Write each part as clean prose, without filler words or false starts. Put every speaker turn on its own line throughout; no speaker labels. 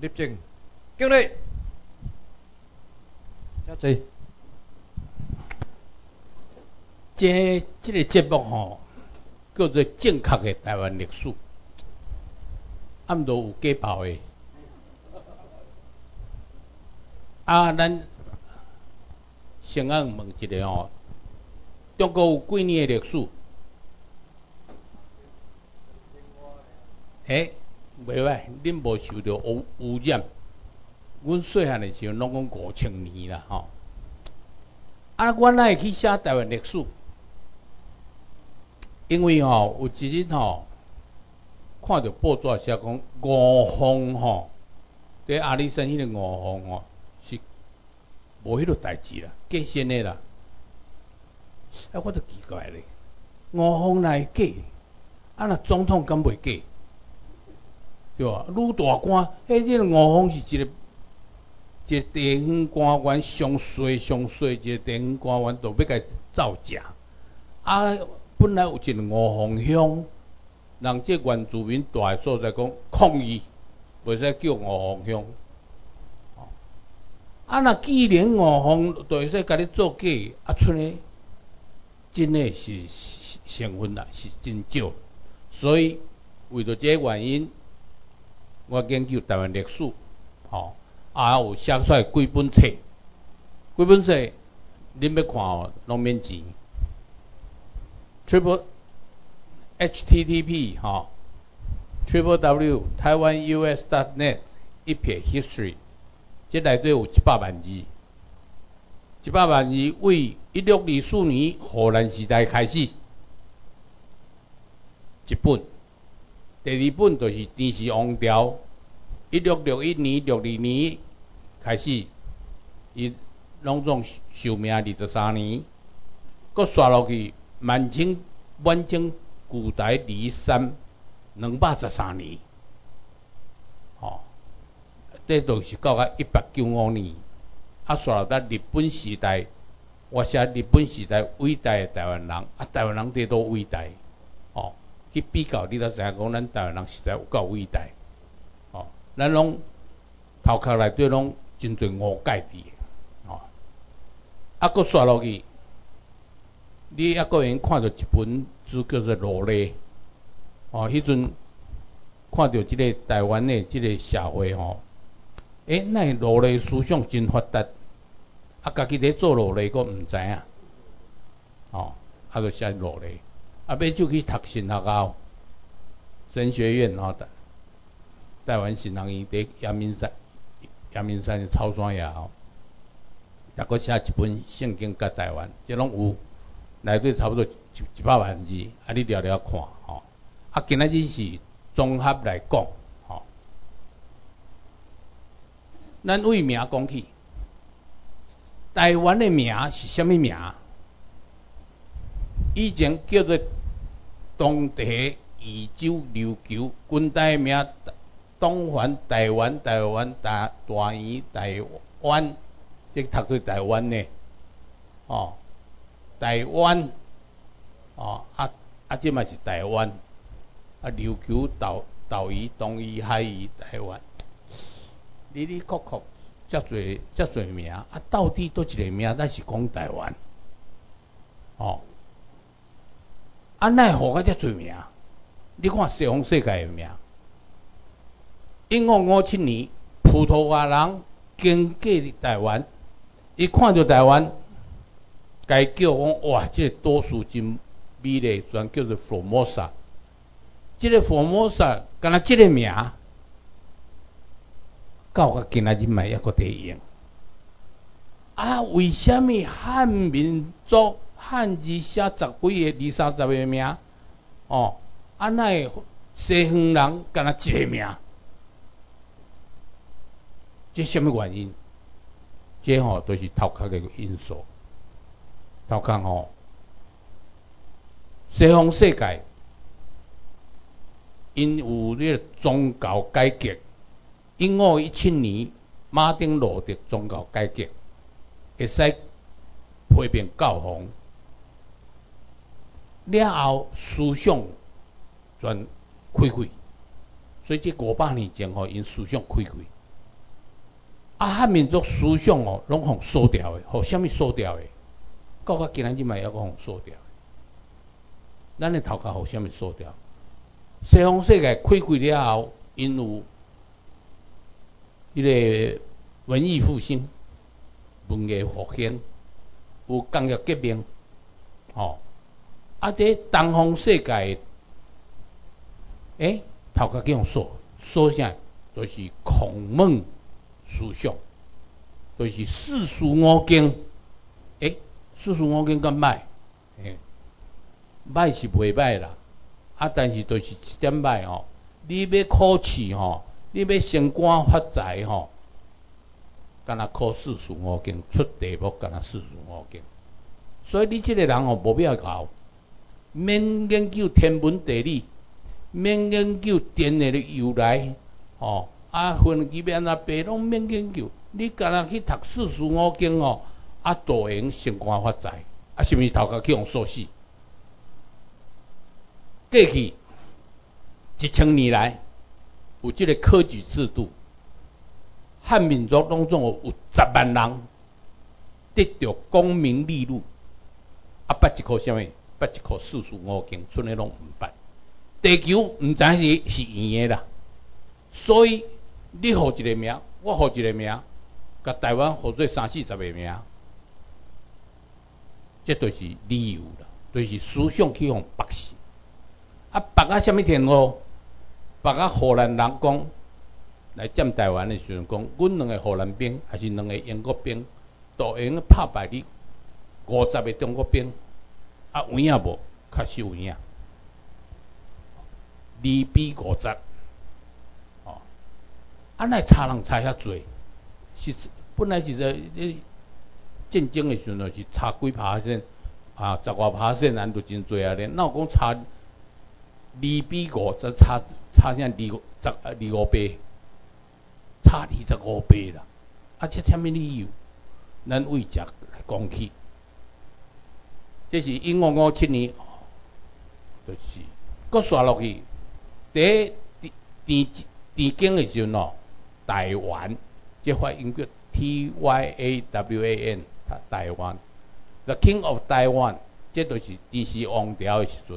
立正，敬礼。遮济。
这个节目吼，叫做正确的台湾历史，毋都有假报的。咱先问一个吼，中国有几年的历史？袂歹，恁无受到污染。阮细汉的时候，拢讲5000年啦吼。我哪会去写台湾历史？因为吼，有一日吼，看到报纸写讲吴凤吼，伫阿里山迄个吴凤吼是无迄个代志啦，假仙的啦。我就奇怪咧，吴凤哪会假？若总统敢袂假？对吧？女大官，即个吴凤是一个地方官员上衰一个地方官员，都要甲造假。本来有一个吴凤乡，人这原住民住的所在讲抗议，袂使叫吴凤乡。若既然吴凤就会使甲你做假，出来真诶是成分啦，是真少。所以为着这个原因，我研究台湾历史，有写出来几本册，恁要看拢免钱。HTTP www taiwanus.net 一撇 history， 这内底有100万字，100万字为1624年荷兰时代开始，一本。第二本就是电视王朝，1661年、62年开始，伊拢总寿命23年，搁刷落去满清古代离山213年，这就是到195年，刷落到日本时代，我写日本时代伟大的台湾人，台湾人伫多伟大，去比较，你才知影讲，咱台湾人实在有够伟大，咱拢头壳内底拢真侪误解伫，搁刷落去，你还个用看到一本书叫做《罗勒》，迄阵看到即个台湾的即个社会那罗勒思想真发达，家己咧做罗勒，佫毋知影，就写罗勒。尾就去读神学校，神学院台湾神学院伫阳明山的草山野也阁写一本圣经甲台湾，这拢有，内底差不多100万字，你了了看今仔日是综合来讲咱为名讲起，台湾的名是啥物名？以前叫做东帝夷州琉球，军队名东环台湾大圆台湾，这读做台湾呢，台湾，这嘛是台湾，琉球岛屿东夷海夷台湾，里扣扣遮侪名，到底倒一个名咱是讲台湾，哪会互遮侪名？你看西方世界的名，1557年葡萄牙人经过台湾，伊看到台湾，该叫讲哇，这个都市真美丽，全叫做 Formosa。这个 Formosa， 敢若这个名，到今仔日嘛还阁在用。为什么汉民族汉字写10几个、20、30个名？哪会西方人敢若一个名？这什么原因？这都是头壳的因素。头壳西方世界因有这个宗教改革，1517年马丁路德宗教改革，会使批评教皇。了后思想全开开，所以这500年前因思想开开， 汉民族思想哦，拢互锁掉的，互啥物锁掉的？到今仔日嘛，还阁互锁掉。咱的头壳互啥物锁掉？西方世界开开了后，因有迄个文艺复兴、文艺复兴，有工业革命，这东方世界，头壳叫锁啥？就是孔孟思想，就是四书五经。四书五经敢歹？歹是袂歹啦，但是就是一点歹吼。你要考试吼，你要升官发财吼，敢若考四书五经，出题目敢若四书五经。所以你这个人吼无必要搞，免研究天文地理，免研究电的由来，分期要安怎背，拢免研究。你敢若去读四书五经就用升官发财，是毋是头壳去用锁死？过去1000年来有这个科举制度，汉民族当中有10万人得到功名利禄，捌一科啥物？捌一科四书五经，剩的拢毋捌。地球毋知是圆的啦，所以你互一个名，我互一个名，甲台湾互做30-40个名，这就是理由啦，就是思想去互绑死。绑啊什么天路？绑啊荷兰人讲来占台湾的时阵讲，阮2个荷兰兵还是2个英国兵，都用拍败你50个中国兵，有影无？确实有影，2比50。来差人差遐济，是本来是在战争的时阵是差几%，10外%，咱就真济啊咧。哪有讲差2比5，则差啥25倍，差25倍啦。这什么理由？咱为食来讲起，这是1557年，就是搁刷落去，第一电经的时阵台湾，这发音叫 TYAWAN， 台湾 ，The King of Taiwan， 这就是电视王朝的时阵。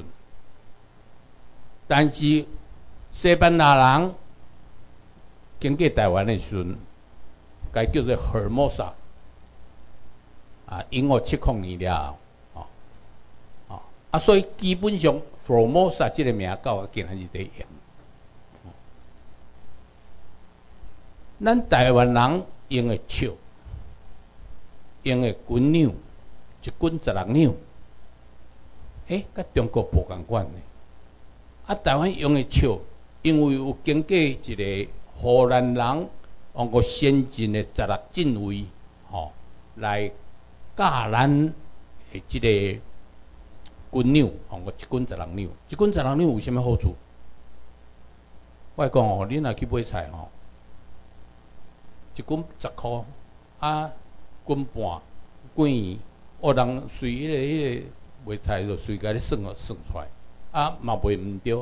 但是西班牙人经过台湾的时阵，该叫做 Formosa， 1570年了所以基本上 Formosa 这个名到今仔日在用。咱台湾人用的笑，用的滚钮，一滚16钮，甲中国无共款的。台湾用的笑，因为有经过一个荷兰人用过先进的16进位，来教咱的这个滚钮，用过一滚16钮，一滚16钮有啥物好处？我讲你若去买菜一滚10块，滚半，滚圆，人随迄个卖菜就随甲你算出来，嘛卖毋对，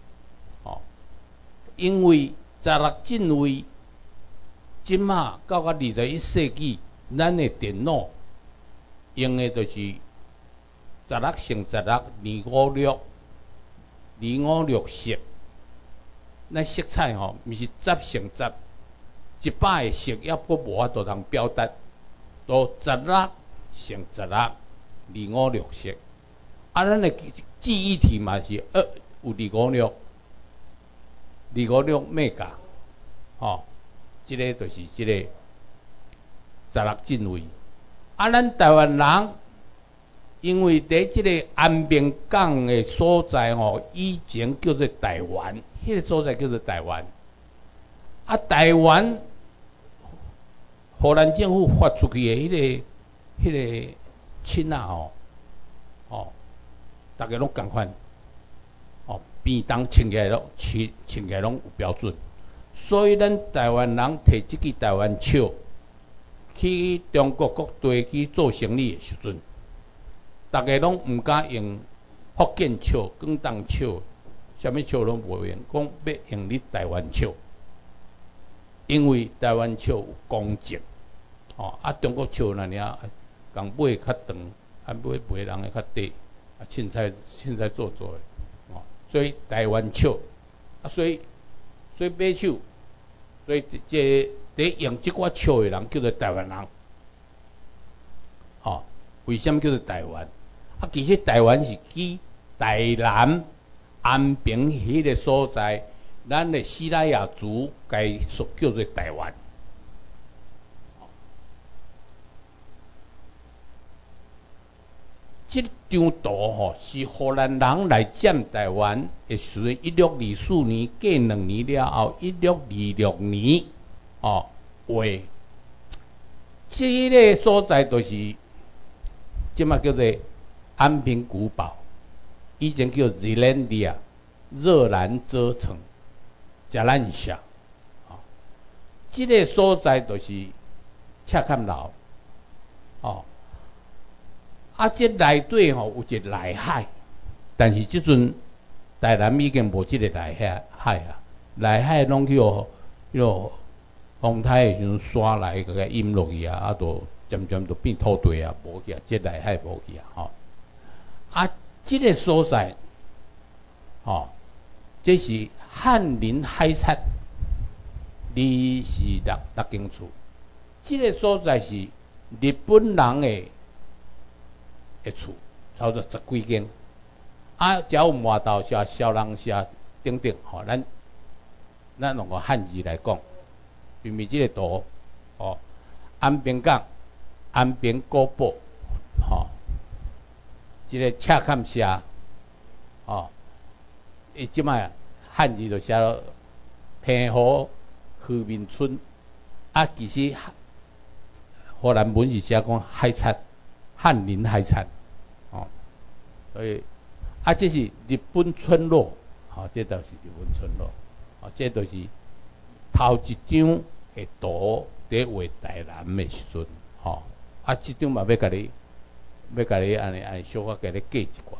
因为16进位，即马到21世纪，咱的电脑用的就是16×16，256色，咱色彩毋是10×10。100个色也阁无法度通表达，都16×16，256色。咱的记忆体嘛是有256 mega， 这个就是这个16进位。咱台湾人因为在这个安平港的所在以前叫做台湾，迄个所在叫做台湾。台湾荷兰政府发出去的迄个亲大家拢共款，便当穿起来拢有标准，所以咱台湾人摕这支台湾笑去中国各地去做生意的时阵，大家拢毋敢用福建笑、广东笑，啥物笑拢无用，讲要用你台湾笑。 因为台湾笑有公正，中国笑那尔讲尾较长，尾卖人的较短，凊彩做的，所以台湾笑，所以买手，所以这用这款笑的人叫做台湾人，为什么叫做台湾？其实台湾是指台南安平迄个所在，咱的西拉雅族该所叫做台湾。这张图是荷兰人来占台湾的时阵，1624年过2年了后，1626年画。这个所在就是即马叫做安平古堡，以前叫 Zealandia 热兰遮城，加兰下。这个所在就是赤坎楼，这内底有一个内海，但是即阵台南已经无即个内海啊，内海拢去风台的时阵山来甲它淹落去啊，就渐渐就变土地啊，无去啊，即内海无去啊，即个所在，这是翰林海产26间厝，即个所在是日本人的厝，差不多10几间，只有麻豆社、小人社等等，咱用个汉字来讲，因为即个图，安平港、安平古堡，即个赤坎社，伊即摆汉字就写了平湖渔民村，其实荷兰文是写讲海产，翰林海产，所以这是日本村落，这就是日本村落，这就是头一张的图伫画台南的时阵，这张嘛要甲你安尼小可甲你过一寡，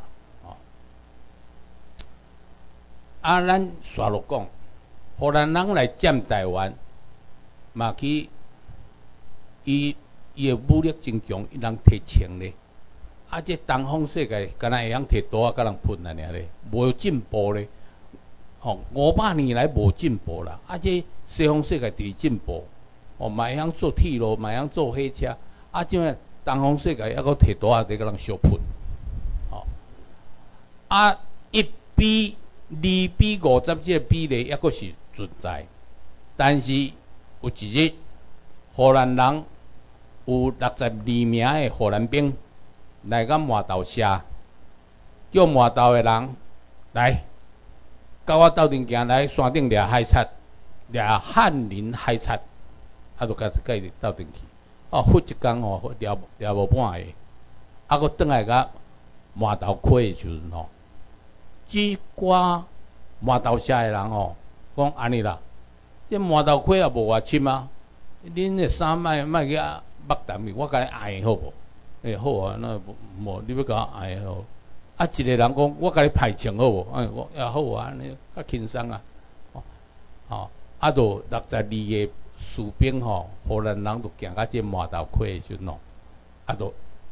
咱续落讲，荷兰人来占台湾，嘛去伊的武力真强，伊人摕枪咧。这东方世界敢若会晓摕刀甲人喷尔咧，无进步咧。500年来无进步啦。这西方世界伫进步，嘛会晓做铁路，嘛会晓做火车。即摆东方世界还阁摕刀伫甲人相喷。1比2比50这个比例还阁是存在，但是有一日荷兰人有62名的荷兰兵来到麻豆社，叫麻豆的人来，甲我斗阵行来山顶掠海贼，掠翰林海贼，就甲伊斗阵去。忽一工掠无半个，阁转来甲麻豆溪的时阵即寡麻豆社的人讲安尼啦，这麻豆溪也无偌深啊，恁的衫莫去目淡去，我甲你挨好无？好啊，那无你要甲我挨好。一个人讲我甲你排枪好无？我也好啊，安尼较轻松啊。就62个士兵荷兰人就行到这麻豆溪的时阵就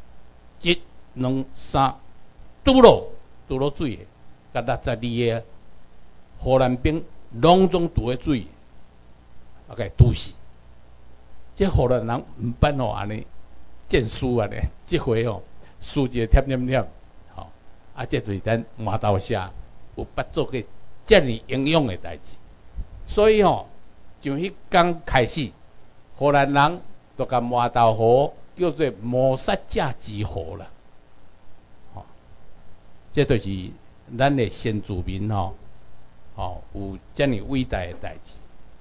1、2、3拄落水的，甲62个荷兰兵拢总拄咧水，甲拄死。这荷兰人毋捌安尼见输安尼，即回输一个添添添，这就是咱麻豆社有捌做过遮尔英勇的代志，所以从迄天开始，荷兰人就甲麻豆河叫做摩萨加之河啦。这就是咱的先住民有遮尔伟大的代志。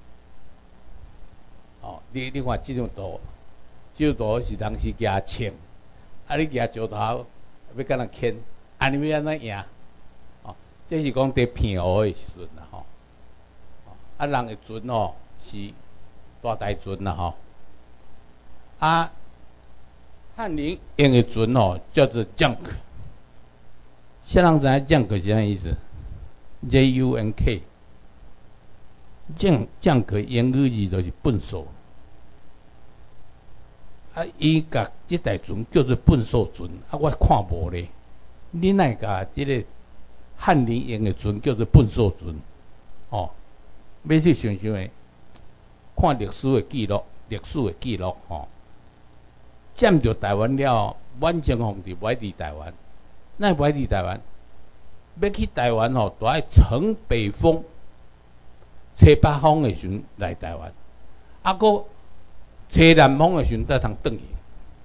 你看这张图，这张图是当时举枪，你举石头要甲人牵，你要安怎赢？这是讲伫平湖的时阵啦，人的船是大台船啦翰林用的船叫做 junk， 啥人知影 junk 是啥意思？JUNK 降可言语字就是粪扫。啊，伊甲即台船叫做粪扫船，啊，我看无咧。你哪甲即个汉人用的船叫做粪扫船？哦，要去想想诶，看历史的记录，吼，占着台湾了，满清皇帝歪伫台湾，那歪伫台湾，要去台湾吼，都爱乘北风，吹北风的时阵来台湾，啊，搁吹南风的时阵才通转去。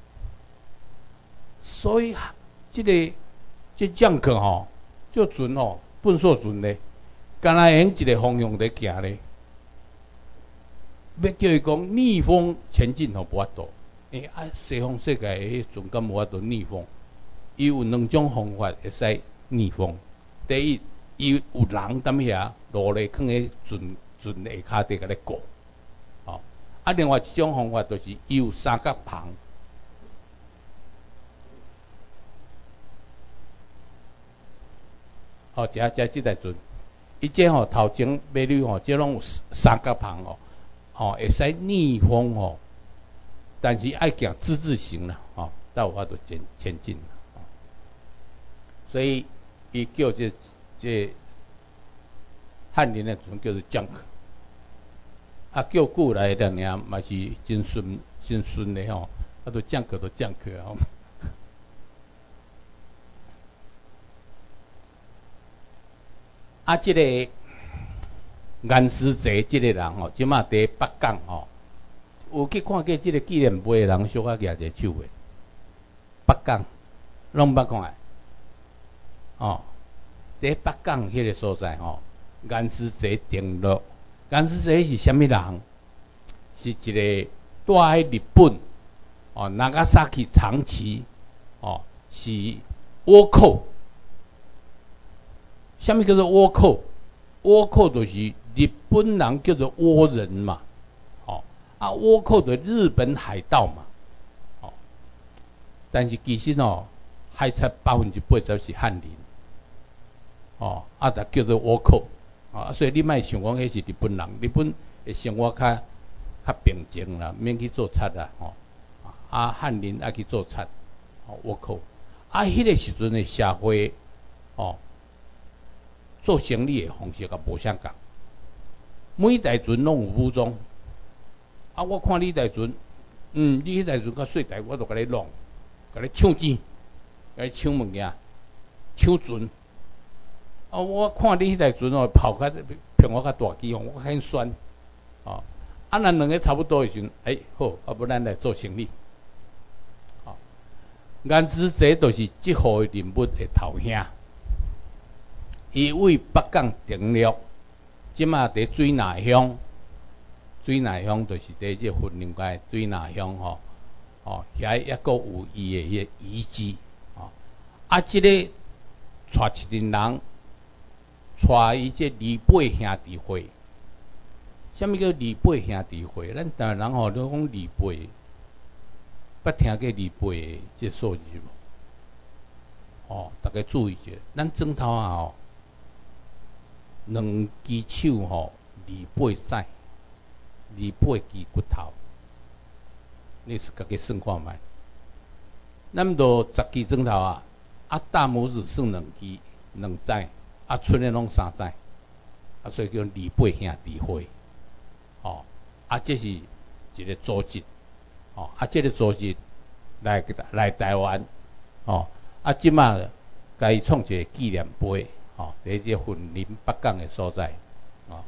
所以，即将客吼，这船吼，粪扫船咧，敢若用一个方向在行咧，要叫伊讲逆风前进吼无法度。西方世界迄船敢无法度逆风？伊有两种方法会使逆风。第一，伊有人踮遐落咧，囥喺船下骹底甲咧过。哦，啊，另外一种方法就是伊有三角棚。哦，即台船，伊这吼头前美女吼，这拢有三角棚哦，哦会使逆风哦，但是爱行之字形啦，哦，才有法度前进。所以伊叫这汉人的船叫做junk，啊叫古来的尔嘛是真顺的吼，啊都junk啊。啊，这个颜师泽这个人吼，即马伫北港吼，有去看过这个纪念碑的人，小可举一个手诶。北港，拢捌看诶。哦，伫北港迄个所在吼，颜师泽定落。颜师泽是虾米人？是一个住喺日本哦，長崎長崎哦，是倭寇。什么叫做倭寇？倭寇就是日本人叫做倭人嘛，哦，啊倭寇的日本海盗嘛，哦，但是其实哦，海贼80%是汉人，哦，啊，就叫做倭寇，啊，所以你莫想讲迄是日本人，日本的生活较平静啦，免去做贼啦，哦，啊汉人爱去做贼，哦倭寇，啊，迄个时阵的社会，哦。做生意的方式也无相共，每台船拢有武装。啊，我看你台船，你迄台船较细台，我就甲你弄，甲你抢钱，甲你抢物件，抢船。啊，我看你迄台船哦，跑较比我较大机哦，我较酸。哦，啊，咱两个差不多的时阵，好，啊，不咱来做生意。哦，颜师泽就是即号的人物的头兄。伊为北港登陆，即马伫水南乡，水南乡就是伫即云林界水南乡吼，哦，遐抑阁有伊的迄个遗迹，哦，啊，即个带一群人，带伊即李八兄弟会，什么叫李八兄弟会？咱台湾人吼都讲李八，捌听过李八的即数字无？哦，大家注意者，咱庄头啊吼。两支手吼，28指，28支骨头，你是家己算看觅。咱都10支砖头啊，啊大拇指算2指，啊剩的拢3指，啊所以叫28兄弟会，哦，啊这是一个组织，哦，啊这个组织来台湾，哦，啊即马甲伊创一个纪念碑。哦，伫即云林北港的所在，哦，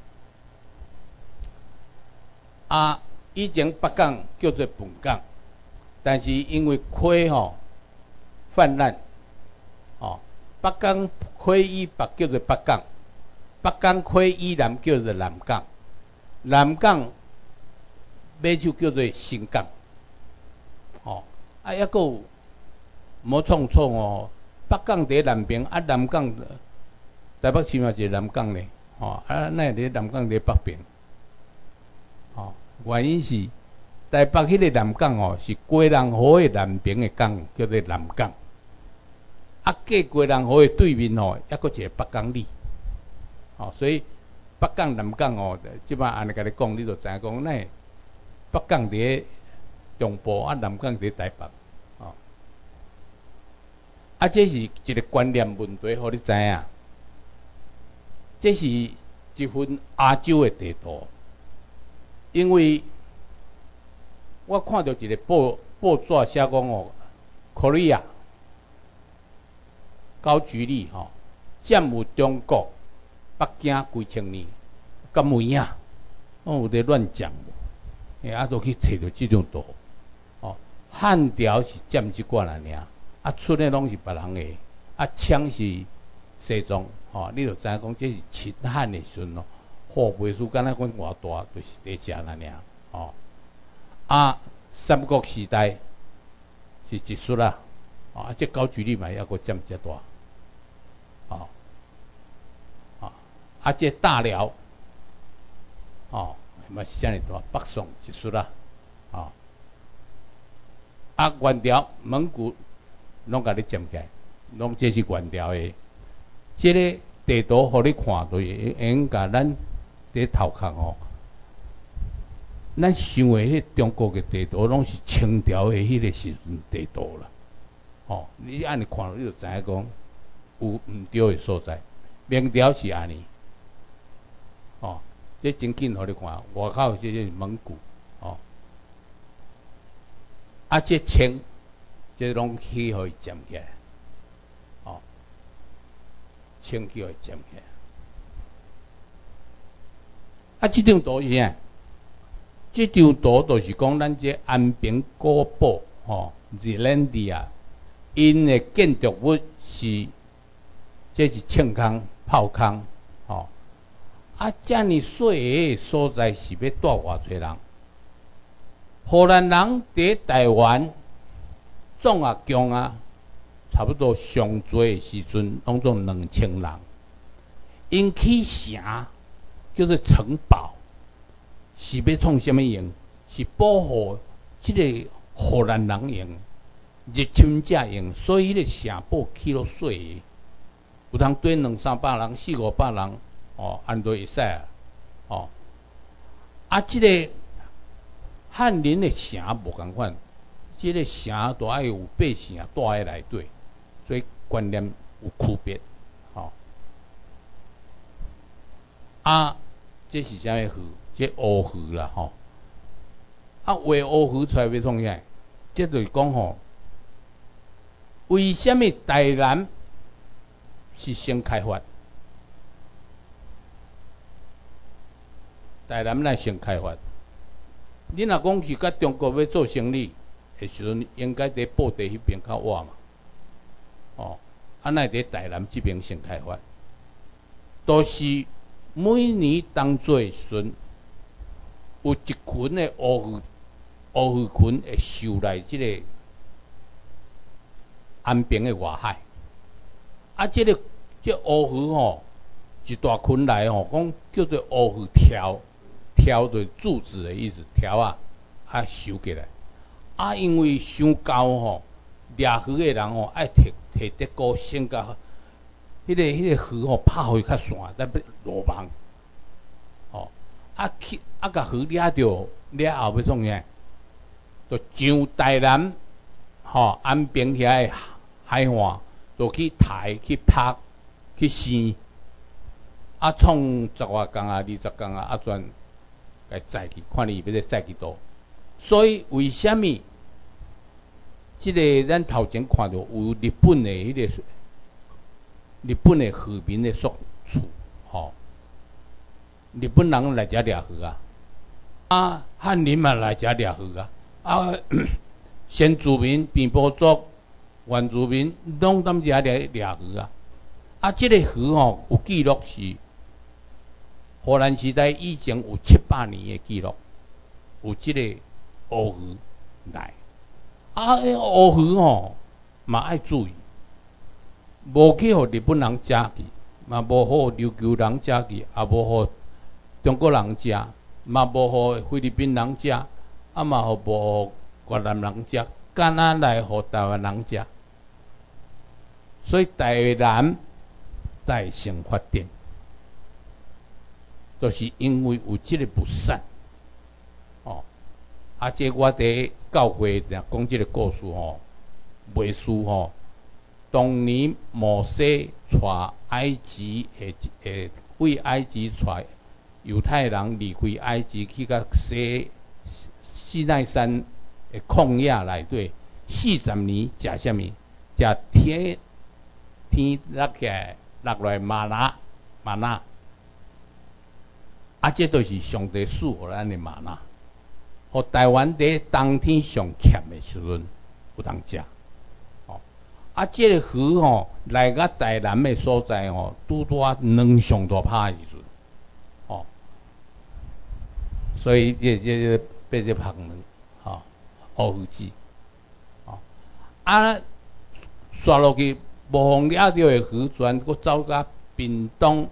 啊，以前北港叫做本港，但是因为溪吼泛滥，哦，北港溪以北叫做北港，北港溪以南叫做南港，南港尾就叫做新港，哦，啊，抑阁有无创哦，北港伫南边，啊南港。台北市嘛是南港咧，哦，啊，那伫南港伫北边，哦，原因是台北迄个南港哦，是归人河的南边的港，叫做南港。啊，过归人河的对面哦，抑阁一个北港里，哦，所以北港南港哦，即摆安尼甲你讲，你就知影讲，那北港伫中部，啊南港伫台北，哦，啊这是一个观念问题，互你知影，这是一份亚洲的地图，因为我看到一个报纸写讲哦 ，Korea 高句丽吼占有中国北京几千年，敢有影？我有在乱讲，啊都去找到这种图，哦，汉朝是占这寡人尔，啊出的拢是别人的，啊枪是西藏，哦，你就知影讲这是秦汉的时阵咯，货币数敢若讲偌大，就是在遮尔尔，哦，啊三国时代是一术啦，啊这高句丽嘛还阁占遮大。哦，啊，这大辽，哦，嘛是遮尔大，北宋一术啦，哦，啊，元朝、蒙古拢甲你占起来，拢这是元朝的。这个地图互你看，就会用甲咱伫头壳哦，咱想的迄中国的地图，拢是清朝的迄个时阵地图啦。哦，你安尼看，你就知影讲。有毋对的所在，明朝是安尼，哦，这真紧，互你看，外口这是蒙古，哦，啊，这清，这拢去互伊占起来，哦，清去互伊占起来，啊，这张图是啥？这张图就是讲咱这安平古堡，哦 ，Zealandia， 因的建筑物是。这是庆康、炮康，哦，啊，遮尔细个所在是要带偌济人？荷兰人伫台湾总啊强啊，差不多上多的时阵，拢总2000人。因起城叫做城堡，是要创什么用？是保护这个荷兰人用，入侵者用，所以迄个城堡起落细个。有通对200-300人、400-500人，哦，安都会使啊，哦，啊，这个汉人的城无共款，这个城都爱有百姓住在内底，所以观念有区别，哦，啊，这是啥物字？这乌字啦，吼，啊，画乌字出来要创啥？这就是讲吼，为什么台南？是先开发，台南乃先开发。你若讲是甲中国要做生意的时阵，应该伫布袋迄边较晏嘛，哦，啊乃伫台南这边先开发。都是每年当做时阵，有一群的乌鱼群会收来这个安平的外海。啊，这乌鱼吼，一大群来吼，讲叫做乌鱼条，条就是柱子的意思，条啊收起来。啊，因为伤高吼，掠鱼的人吼爱摕竹篙先甲迄个鱼吼拍互伊较散，再要落网。哦，甲鱼掠着后要创啥？就上台南吼安平遐的海岸。就去抬、去拍、去生，啊，创10外工啊、20工啊，啊，全该载去，看你要载去倒。所以为什么这个咱头前看到有日本的迄个日本的渔民的宿处，吼，日本人来遮掠鱼啊，啊，汉人嘛来遮掠鱼啊，啊，先住民、平埔族。原住民拢踮遮掠鱼啊！啊，这个鱼吼有记录是荷兰时代以前有700年的记录，有这个乌鱼来。啊，乌鱼吼嘛爱注意，无去互日本人食去，嘛无互琉球人食去，也无互中国人食，嘛无互菲律宾人食，啊嘛无互越南人食，敢若来互台湾人食。所以台南才先发展， 就是因为有这个不善。哦，这我伫教会讲这个故事未输当年摩西带埃及为埃及带犹太人离开埃及去到西奈山的旷野内底，40年食什么？食天落来玛纳，这就是上帝赐予咱的玛纳。互台湾伫冬天上欠的时阵有通食。这个鱼来到台南的所在拄拄两上大拍的时阵，所以这变这旁门乌鱼子，刷落去无风抓到的鱼，全佫走到屏东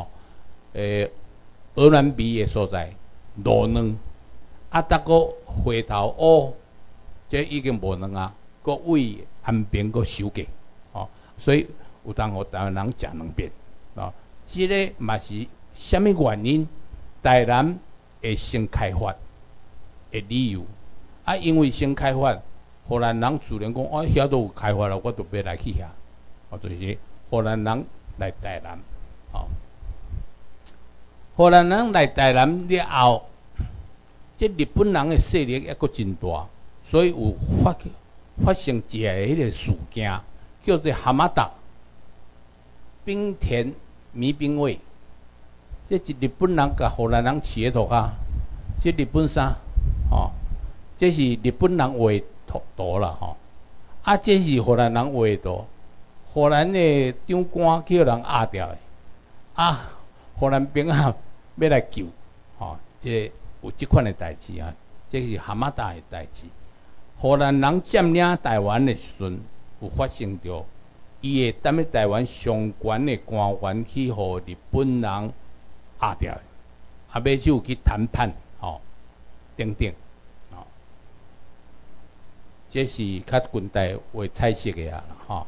鹅銮鼻的所在落卵，得佫回头这已经无卵啊，佫为安平佫收价，所以有当互台湾人食两遍，这个嘛是虾米原因？台南会先开发的理由，因为先开发，荷兰人自然讲，遐都有开发了，我就要来去遐，就是荷兰人来台南，荷兰人来台南了后，这日本人的势力还佫真大，所以有发生一个迄个事件，叫做蛤蟆岛冰田迷兵卫。这是日本人甲荷兰人起的图啊，这日本衫，这是日本人画的图啦，这是荷兰人画的图，荷兰的长官叫人压掉的，荷兰兵要来救，这有这款的代志啊，这是蛤蟆岛的代志。荷兰人占领台湾的时阵，有发生着，伊会踮咧台湾上悬的官员去互日本人压掉的，尾就去谈判，等等，这是较近代为彩色的啦，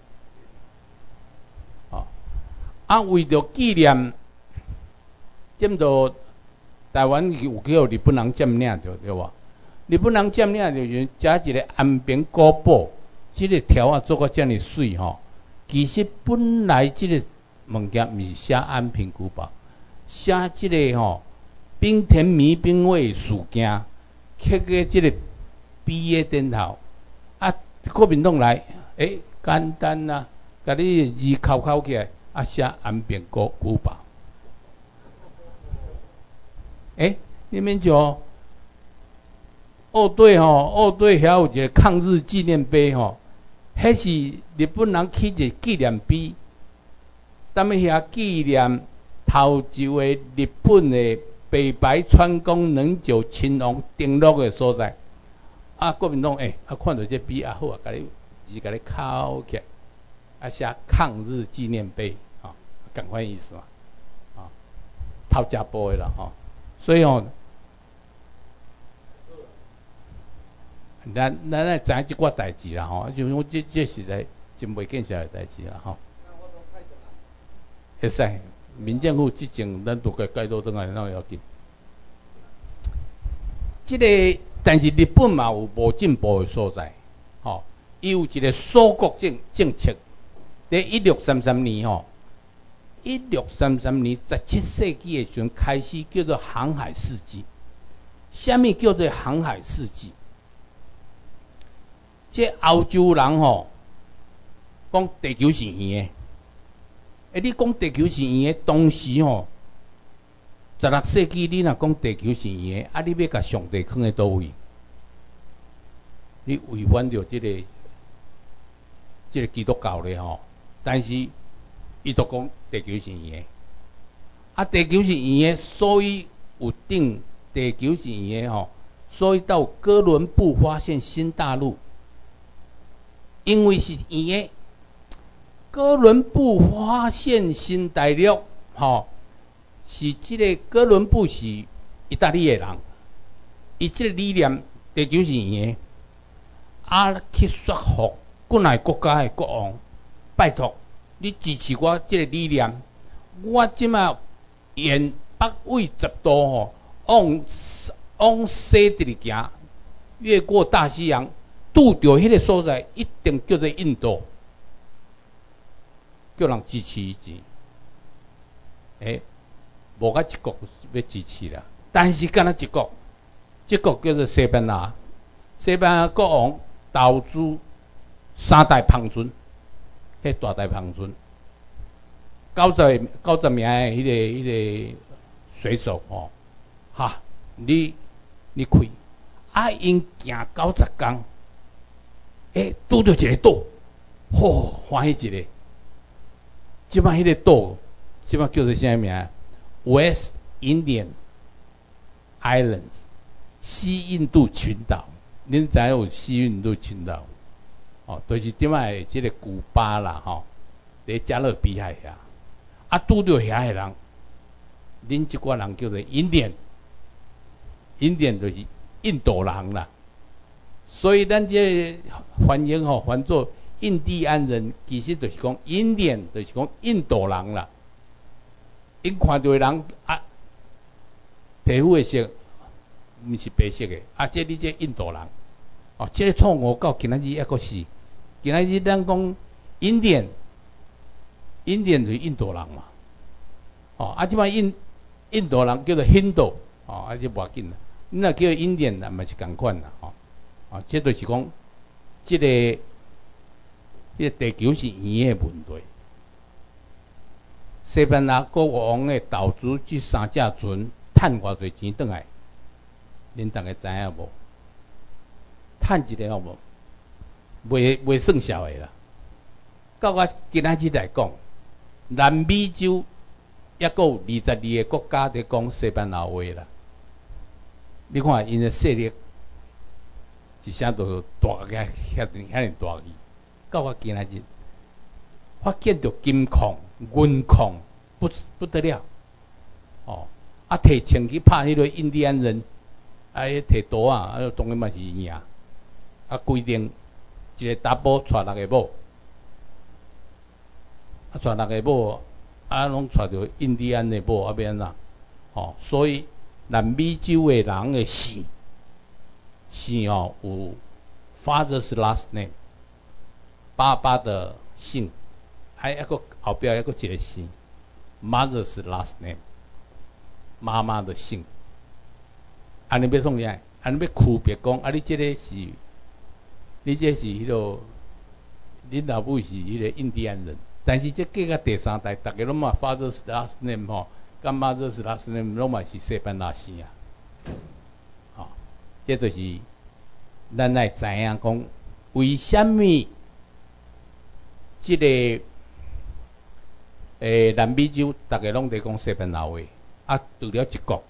为着纪念，这着台湾有叫日本人占领着，对无？日本人占领着加一个安平古堡，这个条做到这么水其实本来这个物件毋是写安平古堡，写这个冰田迷兵卫事件，刻个这个毕业顶头，国民党来，简单啊，甲你字扣起来，写安平古堡，你们就二队遐有一个抗日纪念碑迄是日本人起一个纪念碑，踮咧遐纪念头一位日本的北白川宫能久亲王登陆的所在。国民党看到这碑好甲你字甲你扣起来，写抗日纪念碑赶快意思嘛，偷食步的啦所以咱来知影即寡代志啦就是我这实在真袂见识的代志啦会使民政府执政，咱都该改倒转来，哪要紧？这个但是日本嘛有无进步的所在，伊有一个锁国政策，在1633年1633年17世纪的时阵开始叫做航海世纪。什么叫做航海世纪？这欧洲人讲地球是圆的，你讲地球是圆的，当时16世纪你若讲地球是圆的，你要甲上帝放在倒位？你违反着这个基督教咧但是伊就讲地球是圆的，地球是圆的，所以有定地球是圆的所以到哥伦布发现新大陆，因为是圆的，哥伦布发现新大陆是这个哥伦布是意大利的人，伊这个理念地球是圆的，去说服国内国家的国王，拜托你支持我这个理念，我即马沿北纬10度吼，往西直行，越过大西洋，拄到迄个所在，一定叫做印度，叫人支持伊钱。无甲一国要支持啦，但是敢若一国，这国叫做西班牙。西班牙国王投资3台篷船，迄大台篷船，90名的迄个水手哦，哈，你开，因行90天，拄到一个岛，欢喜一个。即摆迄个岛，即摆叫做啥名 ？West Indian Islands， 西印度群岛。恁知影有西印度群岛？就是即摆即个古巴啦，伫加勒比海遐，拄到遐个人，恁即寡人叫做Indian就是印度人啦。所以咱这翻译翻做印第安人，其实就是讲Indian，就是讲印度人啦。因看到的人皮肤的色，毋是白色的，这你这印度人，这个错误到今仔日还阁是，今仔日咱讲Indian就是印度人嘛，即摆印度人叫做 Hindu，这无要紧啦，你若叫 Indian 嘛是共款啦，这就是讲，这个地球是圆的问题。西班牙国王的投资这3只船，赚偌济钱转来？恁大家知影无？赚一个好无？袂算少的啦。到我今仔日来讲，南美洲还阁有22个国家伫讲西班牙话啦。你看因的势力，一声都大个遐尼大去。到我今仔日，发现到金矿、银矿不得了，摕枪去拍迄个印第安人，摕刀当然嘛是赢，规定一个查甫带6个某，带6个某，拢带着印第安的某，要安怎？所以南美洲的人的姓有 father's last name， 爸爸的姓。还佫后壁还佫一个姓 ，mother's last name， 妈妈的姓。安尼要创啥？安尼要区别讲，你这个是，你这是迄个，恁老母是迄个印第安人，但是这嫁到第3代，大家拢嘛 father's last name 甲 mother's last name 拢嘛是西班牙姓这就是咱来知影讲，为什么这个？南美洲大家拢在讲西班牙话，除了一国，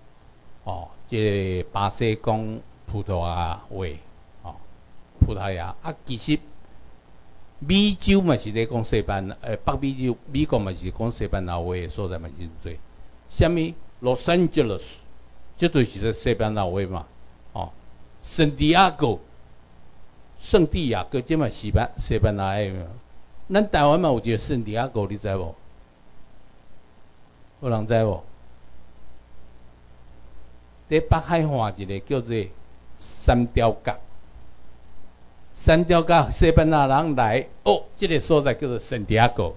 这个巴西讲葡萄牙话，葡萄牙，其实美洲嘛是在讲西班牙，北美洲美国嘛是讲西班牙话的所在嘛真多。什么 Los Angeles， 这就是西班牙话嘛，圣地亚哥，这嘛西班牙的。咱台湾嘛有一个圣地亚哥，你知无？有人知无？在北海岸一个叫做三貂角，三貂角西班牙人来，这个所在叫做圣地亚哥，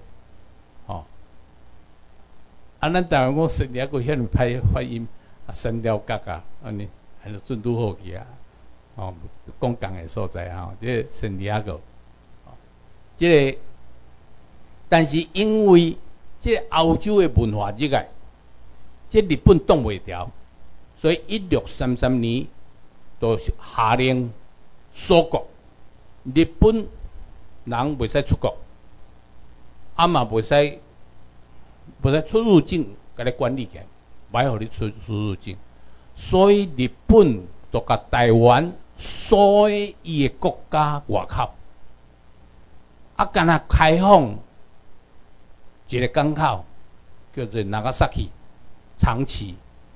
咱台湾讲圣地亚哥，遐尼歹发音，三貂角安尼准拄好去讲共的所在这个圣地亚哥，这个。但是因为这欧洲的文化热爱，这日本挡袂牢，所以1633年就下令锁国，日本人袂使出国，嘛袂使出入境，甲你管理起来，歹互你出入境。所以日本就甲台湾锁喺伊的国家外口，敢若开放。一个港口叫做那加萨奇，长崎，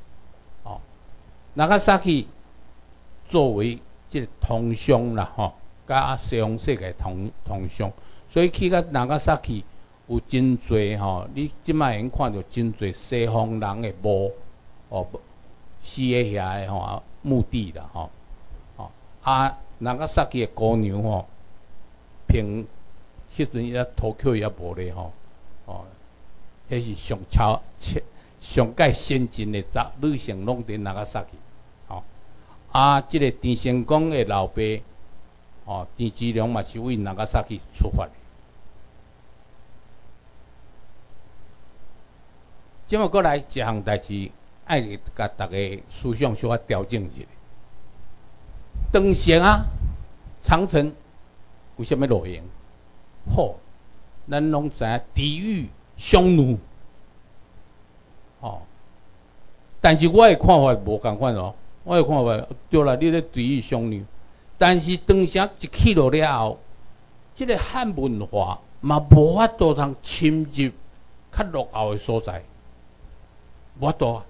那加萨奇作为这个通商啦，甲西方世界通商，所以去到那加萨奇有真侪吼，你即摆会用看到真侪西方人的墓，死喺遐的吼墓地啦吼，Nagasaki 的姑娘吼，平迄阵伊土丘也无咧吼，迄是上界先进的女性拢伫Nagasaki，即个田成功的老爸，田志良嘛是为Nagasaki出发的。即么过来一项代志，爱甲大家思想小可调整一下。长城啊，长城为什么露营？好，咱拢知影地狱匈奴，但是我的看法无共款哦。我的看法对啦，你咧地狱匈奴，但是长城一起落了后，即个汉文化嘛无法度通侵入较落后的所在。无法度啊，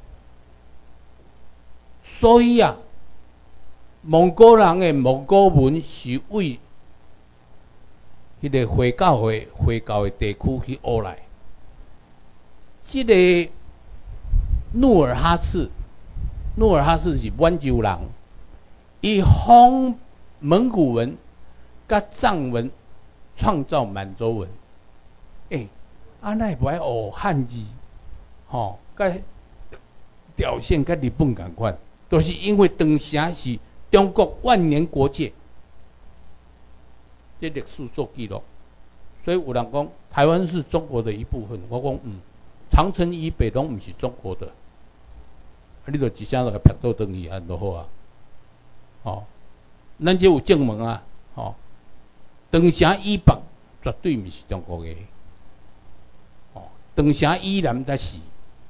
所以啊，蒙古人的蒙古文是为迄个回教的地区去学来。即个努尔哈赤是满洲人，伊仿蒙古文甲藏文创造满洲文。那会不爱学汉字？甲条线甲日本同款，都是因为长城是中国万年国界，这历史做记录。所以有人讲台湾是中国的一部分，我讲长城以北拢毋是中国的，你就一声就撇倒转去安就好啊。咱这有证明啊，长城以北绝对毋是中国的，长城以南才是。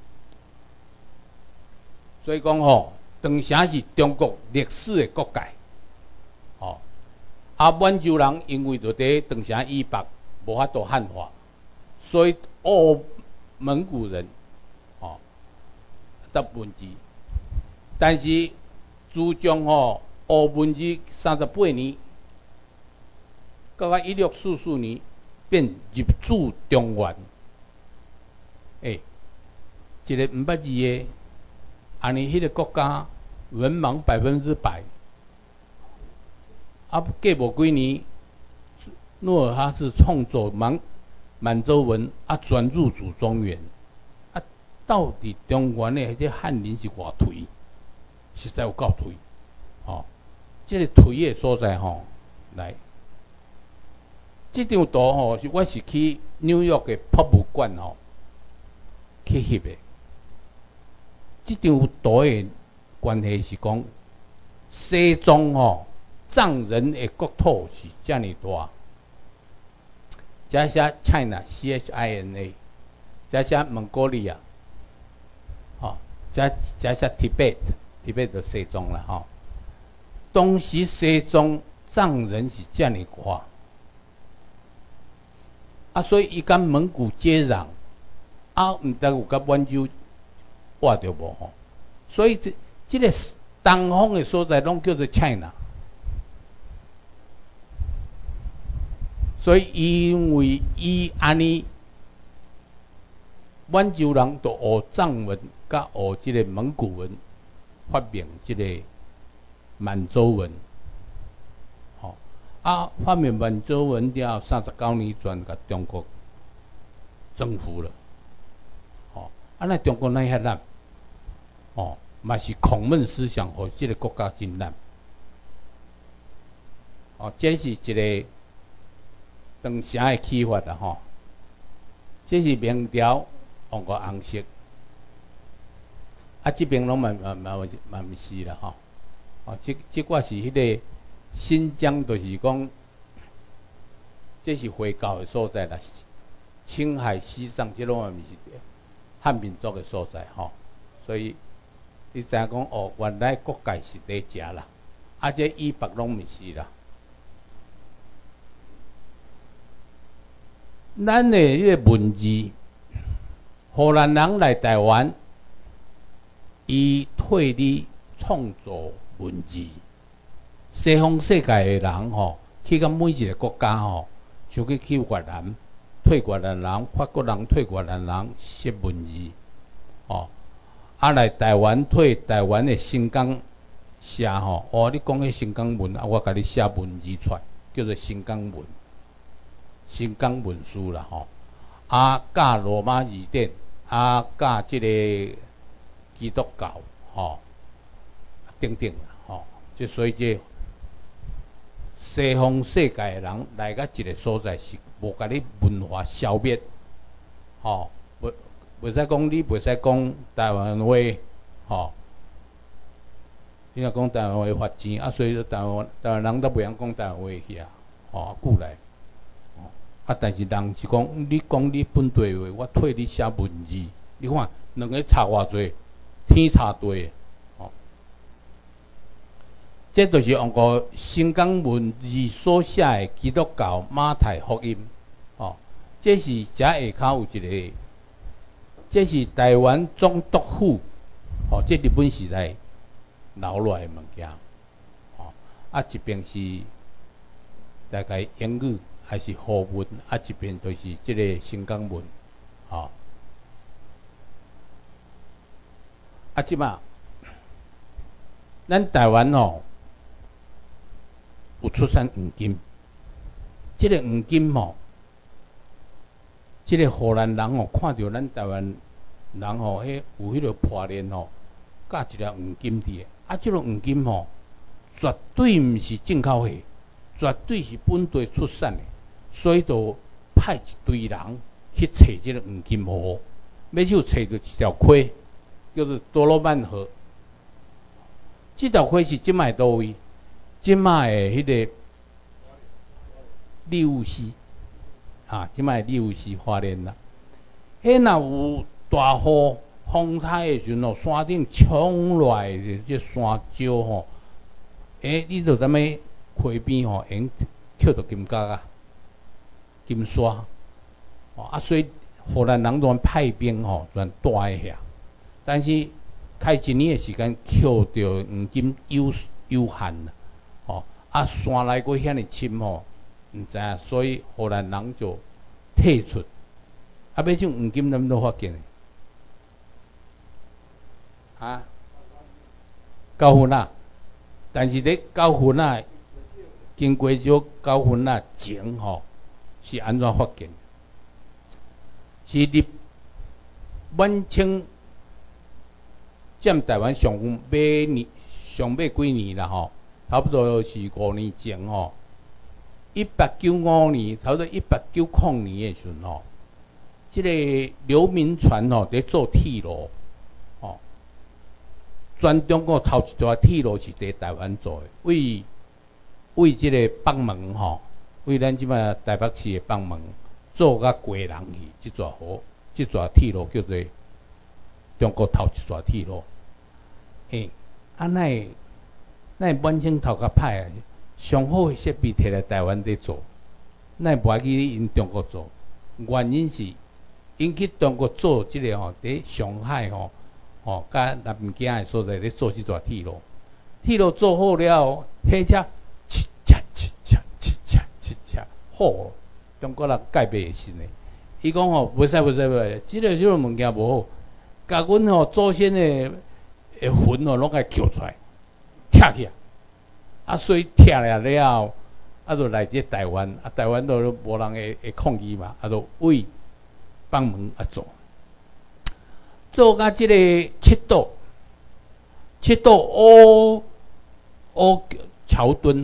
所以讲长城是中国历史的国界，满洲人因为就伫长城以北无法度汉化，所以学蒙古人，得文字，但是自从学文字38年，到1644年变入主中原，一个毋捌字的。安尼，迄个国家文盲100%，过无几年，努尔哈赤创作满洲文，转入主中原，到底中原的这翰林是偌颓，实在有够颓，这个颓的所在来，这张图我是去纽约的博物馆去翕的。这张图的关系是讲，西藏藏人的国土是这么大，加写 China CHINA， 加写蒙古利亚，加写 Tibet 就西藏啦当时西藏藏人是这么大，所以伊跟蒙古接壤，毋但有甲满洲活着无所以这个东方的所在拢叫做 China。所以因为伊安尼，满洲人就学藏文，甲学这个蒙古文，发明这个满洲文。发明满洲文了39年，转甲中国征服了。那中国哪遐烂？嘛是孔孟思想，互这个国家真烂。这是一个长城的启发啦这是明朝用过红色，这边拢嘛毋是啦这个是迄个新疆，就是讲这是回教的所在啦。青海、西藏这拢嘛毋是汉民族的所在所以你知影讲原来国界是伫遮啦，这以北拢毋是啦。咱的迄个文字，荷兰人来台湾，伊替你创造文字。西方世界的人去到每一个国家就去越南退越南人，法国人退越南人写文字，来台湾退台湾的新港写你讲迄新港文我甲你写文字出来，叫做新港文，新港文书啦教罗马字典，教即个基督教等等即所以这西方世界的人来到一个所在是无甲你文化消灭，袂使讲你袂使讲台湾话，你若讲台湾话发钱所以台湾人都袂晓讲台湾话去久来，但是人是讲你讲你本地话，我替你写文字，你看两个差偌济，天差地。这就是用个新港文字所写的基督教马太福音，这是遮下骹有一个，这是台湾总督府，这日本时代留落来的物件，一边是大概英语还是荷文，一边就是这个新港文，即马咱台湾有出产黄金，这个黄金这个荷兰人看到咱台湾人有迄个破链加一粒黄金伫这个黄金绝对毋是进口货，绝对是本地出产的，所以就派一堆人去找这个黄金河，要去找到一条溪，叫做多罗曼河。这条溪是即卖倒位？即卖的迄个利乌溪，即卖利乌溪花莲啦。若有大雨风台的时阵山顶冲落来的这山石你就踮咧溪边用捡到金角金沙，所以荷兰人专派兵专带遐，但是开一年的时间捡到黄金有限啦。山内过遐尼深毋知影，所以荷兰人就退出。要种黄金怎都发现9分啊，但是咧9分啊，经过这9分啊前是安怎发现？是满清占台湾上尾几年啦差不多是5年前195年，差不多190年的时阵这个刘铭传在做铁路全中国头一条铁路是在台湾做的，为这个北门为咱即摆台北市的北门做甲贵人去，这条铁路叫做中国头一条铁路。咱满清头壳歹上好的设备摕来台湾在做，咱无爱去因中国做，原因是因去中国做这个在上海甲南京的所在咧做这条铁路，铁路做好了火车哧嚓好，中国人改变会心的，伊讲袂使，这个物件无好，甲阮祖先的魂拢甲撬出来，拆起所以拆了就来这台湾，台湾都无人会抗议嘛，就为帮忙做甲这个七道乌桥墩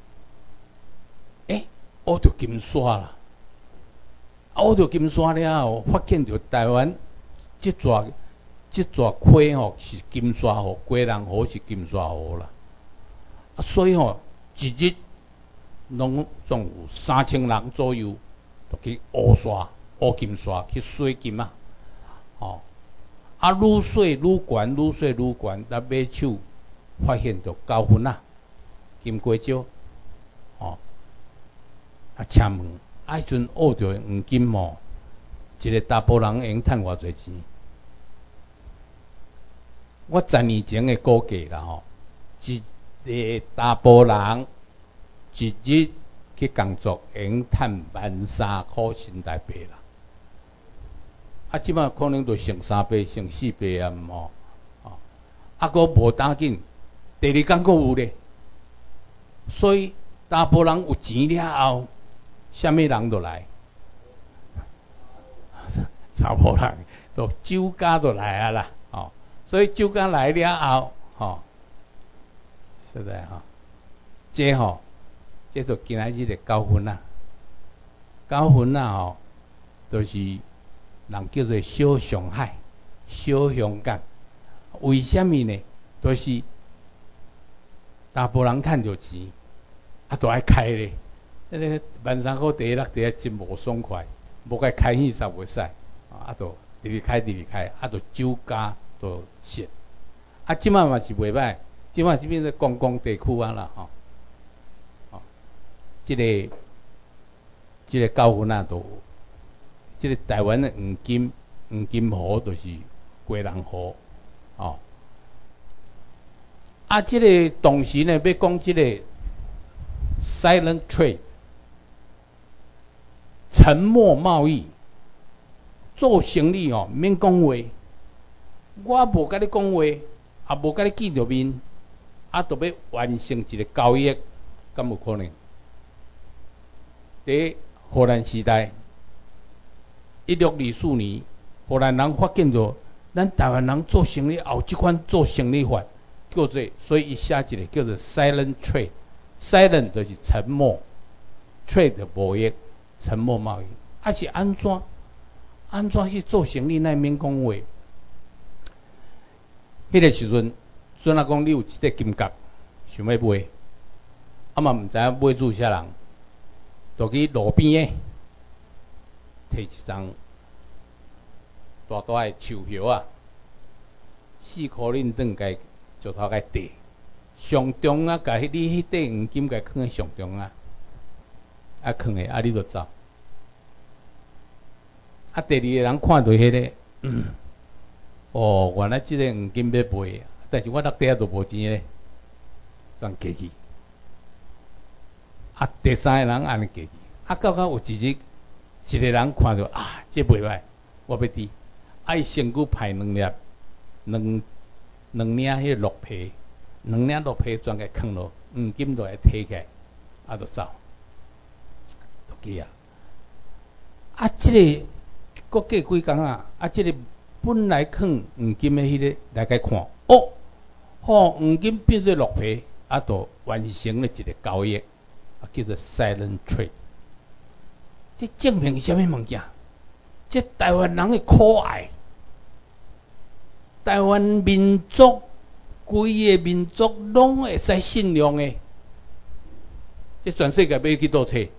乌到金沙啦，乌到金沙了发现到台湾这座溪是金沙河，贵人河是金沙河啦。所以一日拢总有3000人左右，就去乌金沙去洗金愈洗愈悬，咱买手发现到9分金瓜石请问迄阵挖到黄金一个查甫人会用趁偌济钱？我10年前的估计啦一个查甫人一日去工作，会用赚13,000块新台币啦。啊，即摆可能就剩3倍、剩4倍啊，吼，啊，佫无打紧，第二工佫有咧。所以查甫人有钱了后，啥物人就来？查甫人就酒家就来啊啦，哦，所以酒家来了后，吼，实在吼，这吼，这就今仔日的教训啊，教训啊吼，就是人叫做小上海、小香港，为什么呢？就是查甫人趁着钱。啊，都爱开咧，迄个13,000块第一落第一真无爽快，无该开戏煞袂使，啊，都直直开，啊，都酒家都蝕，啊，即摆嘛是袂歹，即摆是变做观光地区啊啦，吼，即个教训啊，都即个台湾的黄金河就是贵人河，哦，啊，即个同时呢，要讲即个。Silent trade， 沉默贸易，做生意哦，免讲话，我无甲你讲话，也无甲你见着面，啊，就要完成一个交易，敢有可能？伫荷兰时代，1624年，荷兰人发现着咱台湾人做生意也有即款做生意法，叫做，所以伊写一个叫做 Silent trade。Silent 就是沉默 ，trade 贸易，沉默贸易，啊是安怎去做生意？那免讲话。迄个时阵，准阿讲你有一块金角，想要买，啊嘛毋知影买住啥人，就去路边诶，摕一张大大诶树叶啊，4块恁顿甲石头甲缀。上中啊，甲你迄块黄金甲放喺上中啊，啊放诶，啊你就走。啊，第二个人看到迄个，哦，原来即个黄金要卖，但是我落底下都无钱咧，全过去。啊，第三个人安尼过去，啊，到有一日，一个人看到啊，这袂歹，我要滴，啊，伊身躯派两粒，两领迄个鹿皮。2领落皮全个放落，黄金就会摕起来，啊，就走，就去啊。啊，即个过几工啊，啊，即个本来放黄金的迄个来甲看，哦，吼，黄金变做落皮，啊，就完成了一个交易，啊，叫做 Silent trade。这证明什么物件？这台湾人的可爱，台湾民族。规个民族拢会使信用诶，这全世界要去倒找？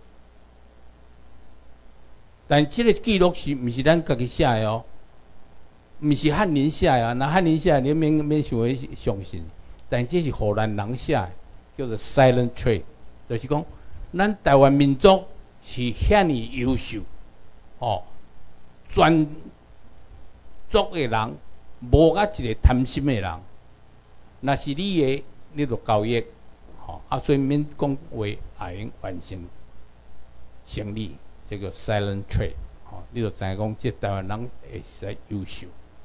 但这个记录是毋是咱家己写诶哦？毋是汉人写诶啊？那汉人写你免想要相信，但这是荷兰人写诶，叫做 Silent trade， 就是讲咱台湾民族是遐尼优秀，哦，全族诶人无甲一个贪心诶人。若是你的，你就交易，吼，啊，所以免讲话也用完成生意，这个 silent trade， 吼，你就知影讲，这台湾人会使优秀，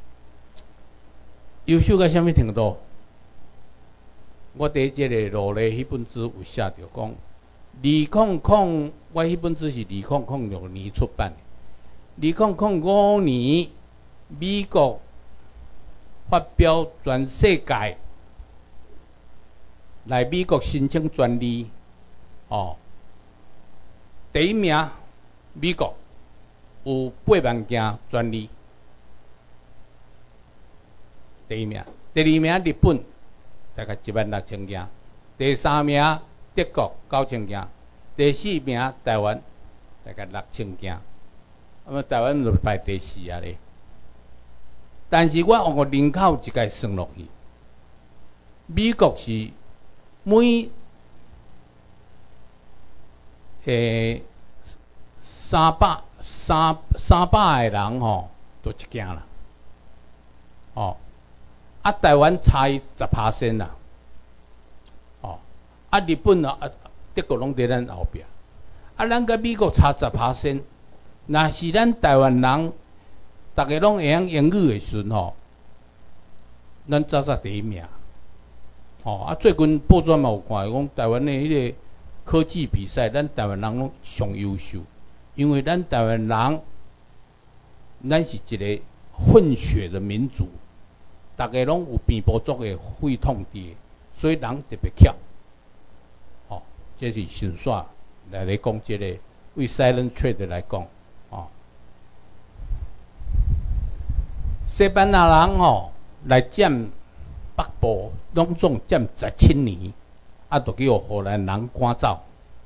优秀到什么程度？我伫这个罗勒迄本书有写着讲，2000，我迄本书是2006年出版的，2005年美国发表全世界。来美国申请专利，哦，第一名美国有8万件专利，第一名。第二名日本大概16000件，第三名德国9000件，第四名台湾大概6000件，台湾就排第4啊咧。但是我按个人口一概算落去，美国是每300个人吼，都一件啦，哦，啊，台湾差伊10%啦，哦，啊，日本啊，德国拢伫咱后壁， 啊，咱甲美国差10%，若是咱台湾人，大家拢会晓英语的时阵吼，咱早第一名。啊，最近报纸嘛有看，讲台湾的迄个科技比赛，咱台湾人拢上优秀，因为咱台湾人，咱是一个混血的民族，大家拢有变部族的血统伫，所以人特别巧。这是神煞来讲，这个为 silent trade 来讲，西班牙人来占北部，拢总占17年，就叫荷兰人赶走，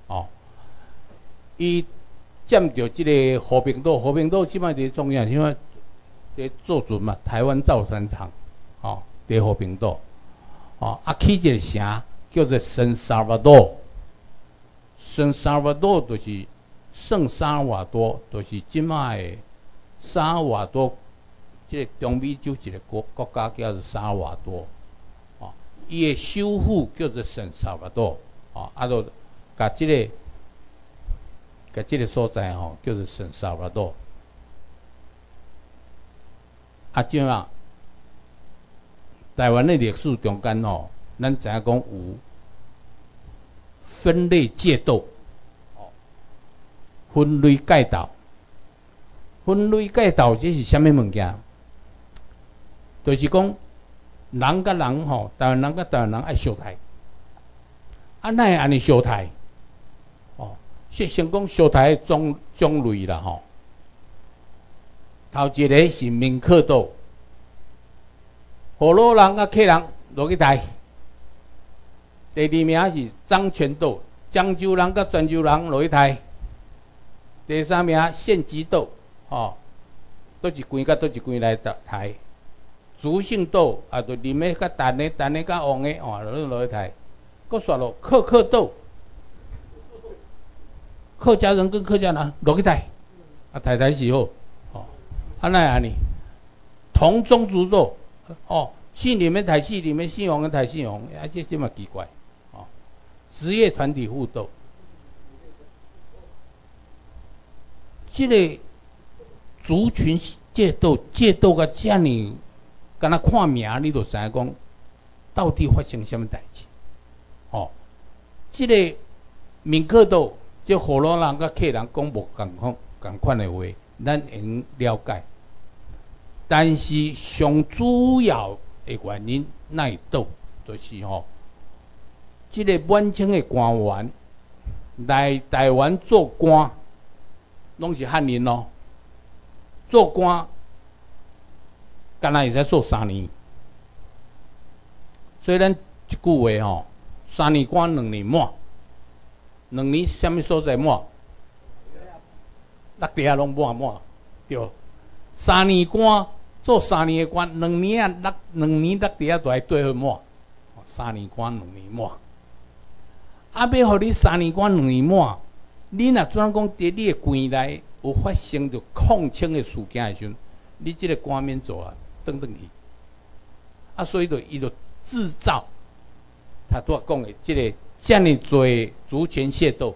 伊占着这个和平岛，和平岛即摆伫中央，因为伫做准嘛，台湾造船厂，伫和平岛，起一个城叫做圣萨瓦多。圣萨瓦多就是圣萨瓦多，就是即摆的萨瓦多，即个中美洲一个国家叫做萨瓦多，伊的首府叫做圣萨瓦多，就甲即个所在叫做圣萨瓦多。即摆台湾的历史中间咱知影讲有分类界斗，分类界斗，分类界斗这是啥物物件？就是讲人甲人台湾人甲台湾人爱相杀，哪会安尼相杀？先讲相杀的种类啦，头一个是闽客岛，河洛人甲客人落去杀。第二名是漳泉岛，漳州人甲泉州人落去杀。第三名县级岛，倒一关甲倒一关来杀。竹姓岛就啉的甲淡的，淡的甲黄的，落去杀。搁刷落客岛，客家人跟客家人落去杀，杀死好，哪会安尼？同宗族肉，姓里面杀姓里面，姓黄的杀姓黄，这嘛奇怪。职业团体互斗，这个族群界斗到遮尔，敢若看名你就知影讲，到底发生什么代志？这个闽客岛，这荷兰人甲客人讲无共款的话，咱会了解。但是上主要的原因哪会倒，就是这个满清的官员来台湾做官，拢是汉人咯。做官，敢若会使做3年。所以咱一句话3年官2年满，2年什么所在满？落地下拢满，对。3年官做3年的官，2年落地下就爱对好满，3年官2年满。要互你3年关2年满，你若怎讲伫你的关内有发生着抗清的事件的时阵，你这个官免做转去。所以伊就制造他拄讲的这个遮尔多族群械斗。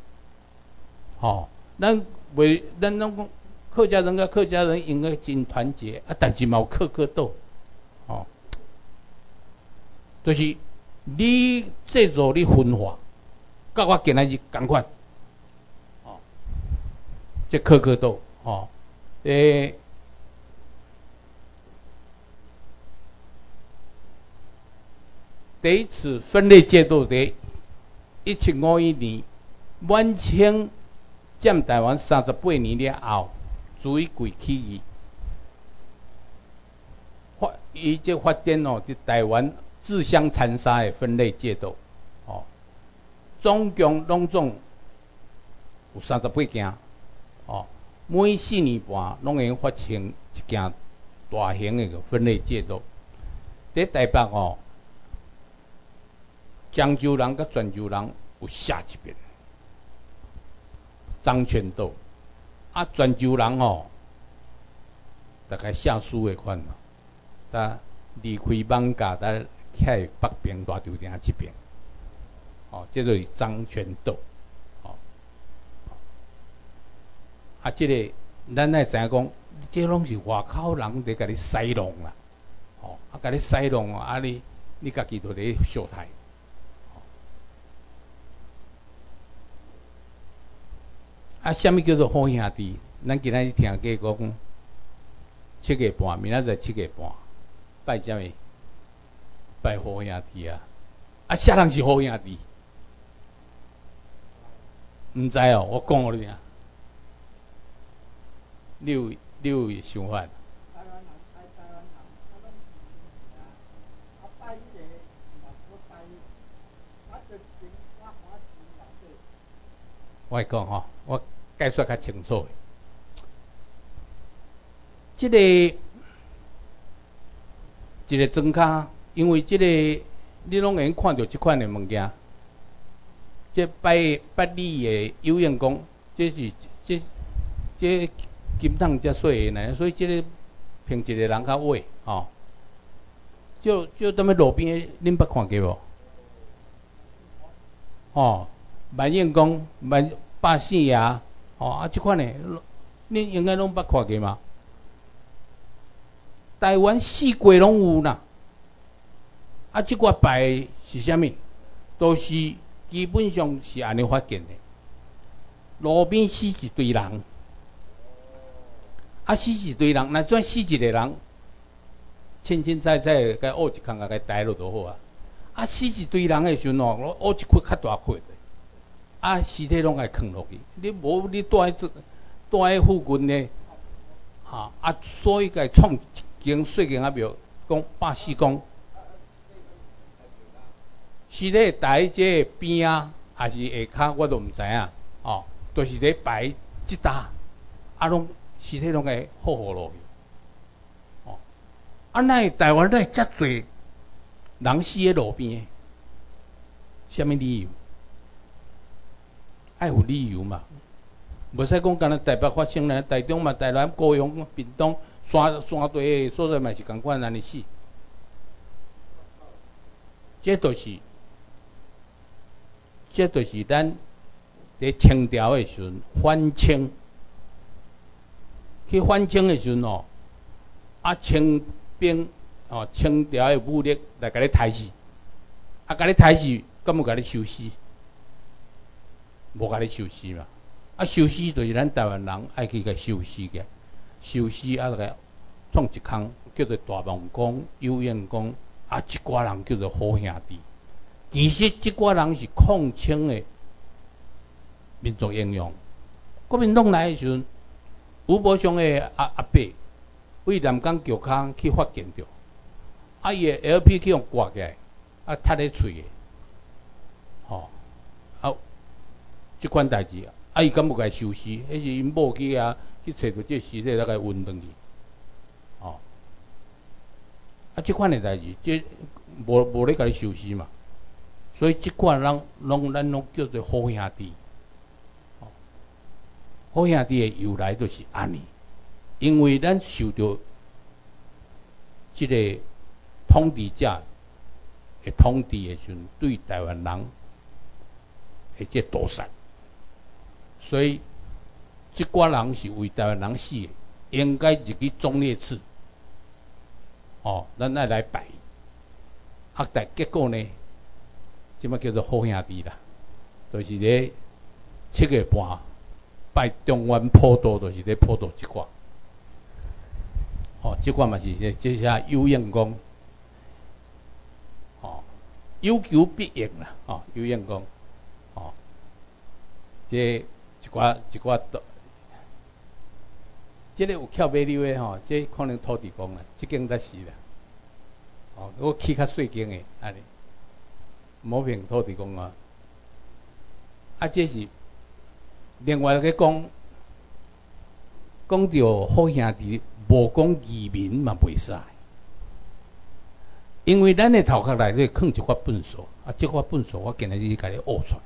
咱拢讲客家人甲客家人应该真团结，但是嘛有客斗。就是你制度你分化，甲我今仔日同款，这客斗，第一次分类制度在1751年，满清占台湾38年了后，水贵起义，伊即发展伫台湾自相残杀的分类制度，总共有38件，每4年半拢会发生一件大型的分类制度。在台北漳州人甲泉州人有写一遍，漳泉岛，泉州人大概写书的款，离开艋舺，徛北边大稻埕这边，这就是漳泉岛。 啊，即个咱爱知影讲，即拢是外口人伫甲你洗弄啦，吼，啊，甲你洗弄啊，你家己就咧受害。啊，什么叫做好兄弟？咱今仔日听过讲7月半，明仔载7月半，拜什么？拜好兄弟啊！啊，啥人是好兄弟？毋知哦，我讲互你听。你有想法？我来讲吼，我解说较清楚。即个一个庄脚，因为即个你拢会用看到即款的物件，即拜礼的有用功，即金汤才细呢，所以即个平一个人较矮吼。就踮咧路边，恁捌看过无？吼，万应公、百姓爷，吼啊，即款的，恁应该拢捌看过嘛？台湾四界拢有啦。啊，即个拜是啥物？都是基本上是安尼发现的。路边死一堆人，啊死一堆人，若怎死一个人，清清彩彩该挖一坑该呆落就好啊。啊死一堆人的时阵哦，挖一窟较大窟的，啊尸体拢该囥落去。你无你住喺附近呢，啊所以该创一间细间仔庙，讲百四公。尸体台即个边啊，还是下骹，我都毋知影。哦，都是咧摆即搭，啊拢尸体拢会好好落去。哦，啊那台湾那遮侪人死喺路边，什么理由？爱有理由嘛？无使讲干那台北发生咧，台中嘛、台南、高雄、屏东、山地所在嘛是共款安尼死。这就是咱伫清朝的时阵反清，去反清的时阵哦，啊清兵哦清朝的武力来甲你杀死，啊甲你杀死，敢有甲你收尸？无甲你收尸嘛？啊收尸就是咱台湾人爱去甲收尸嘅，收尸啊来创一坑，叫做大王公、有燕公，啊一寡人叫做好兄弟。其实即寡人是抗清的民族英雄。国民党来的时阵，吴伯雄的阿伯为南港桥骹去发现着，啊伊的 LP 去用挂起来，啊踢咧喙的，吼，啊即款代志，啊伊敢有甲收尸？迄是因某去找到这尸体，来甲运转去，吼，啊即款的代志，即无咧甲你收尸嘛。所以即款人咱拢叫做好兄弟。好兄弟的由来就是安尼，因为咱受到即个统治者的统治的时阵，对台湾人的这屠杀，所以即寡人是为台湾人死的，应该入去忠烈祠。哦，咱爱来拜，啊，但结果呢？即么叫做好兄弟啦，就是咧7月半拜中原普渡，就是咧普渡即寡。哦，即寡嘛是这些有应公，哦，有求必应啦，哦，有应公，哦，这一寡，这个有巧买溜的吼，这可能土地公啦，即间才是啦。哦，我去较细间的安尼。无凭土地公啊，啊，这是另外个讲到好兄弟，无讲移民嘛袂使，因为咱的头壳内底藏一块粪扫，啊，这块粪扫我今日甲你挖出来，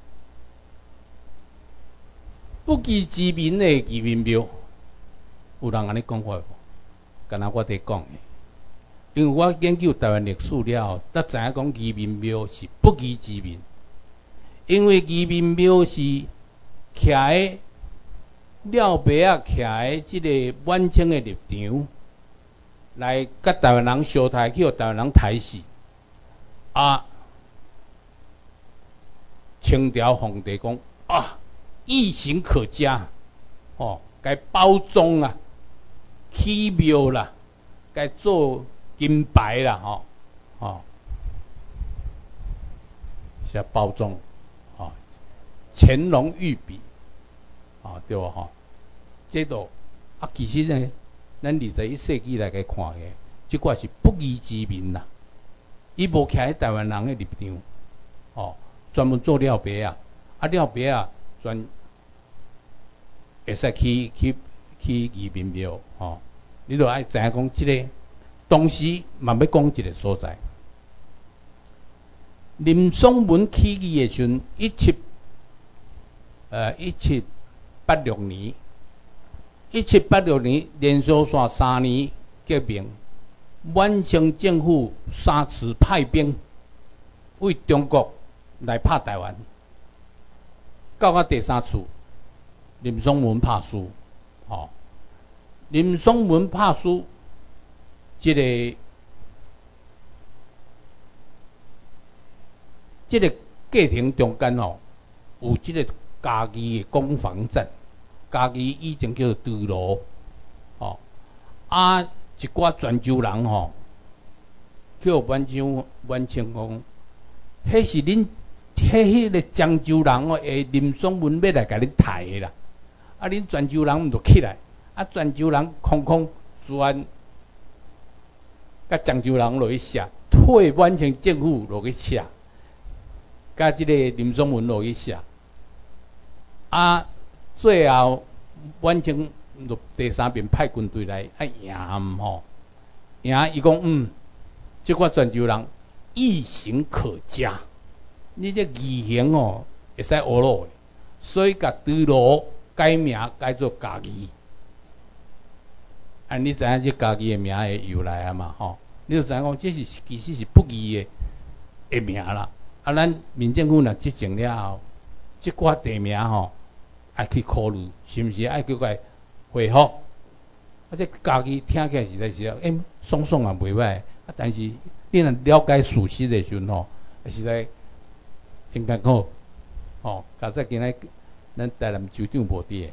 不记之民的移民庙，有人安尼讲法无？敢若我伫讲的。因为我研究台湾历史了，才知影讲移民庙是不义之民，因为移民庙是徛喺廖白啊，徛喺即个满清的立场，来甲台湾人相杀，去互台湾人杀死。啊，清朝皇帝讲啊，异行可嘉，哦，该包装啦，起庙啦，该做金牌啦，是包装，乾隆御笔，对无这都其实呢，咱21世纪来看嘅，即个是不义之民啦。伊无徛喺台湾人嘅立场，专门做廖白啊，廖白啊，专会使去移民庙，你著爱知影讲即个，当时嘛要讲一个所在。林松文起义的时阵，1786年，1786年连续线3年革命，满清政府3次派兵为中国来拍台湾，到第3次，林松文拍输，林松文拍输，这个过程中间有这个家己的攻防战，家己以前叫做诸罗，一寡泉州人叫满清讲，迄是恁迄个漳州人会林松文要来甲恁杀的啦，恁泉州人毋就起来，泉州人空全甲漳州人落去写，退满清政府落去写。甲即个林松文落去写，最后满清第3遍派军队来赢赢伊讲即个泉州人异行可嘉，你这异行会使学落的，所以甲诸罗改名改做家己。你知影这家己的名的由来嘛？你就知影讲这是其实是不义的名啦。咱民政府若执政了后，即寡地名爱去考虑，是毋是爱叫佢恢复？这家己听起来实在是爽爽也袂歹，但是你若了解事实的时阵实在真艰苦。假设今仔咱台南州长无伫，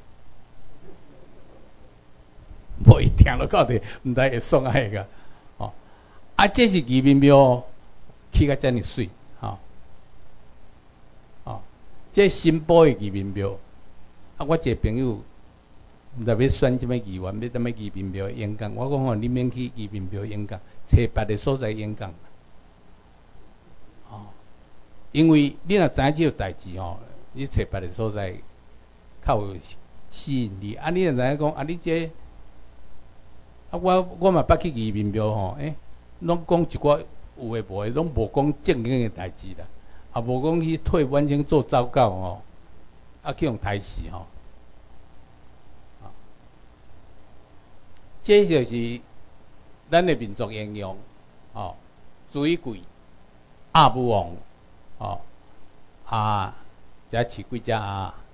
无伊听落到底，毋知会爽爱个。这是移民庙起甲遮尔水。这新埔的移民庙，我一个朋友若要选什么议员，要什么移民庙演讲，我讲你免去移民庙演讲，找别的所在演讲。因为你若知影这个代志你找别的所在较有吸引力。你若知影讲你这我嘛捌去移民庙拢讲一寡有诶无诶，拢无讲正经诶代志啦。无讲去退满清做糟糕去用杀死这就是咱的民族英雄水鬼、武王遮饲几只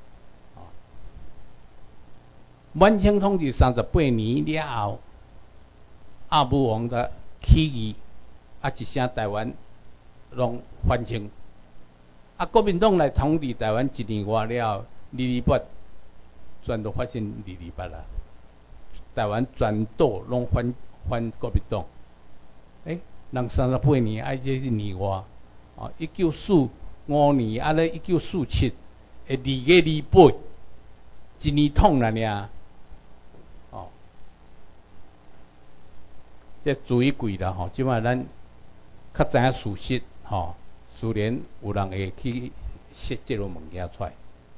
满清统治38年了后，武王的起义一声台湾拢反清。国民党来统治台湾1年外了，228全都发生228啦。台湾全岛拢反国民党。人38年，这是年外，1945年，咧1947的2月28，1年统啦尔。这水鬼啦即摆咱较知影事实自然有人会去说这种物件出来。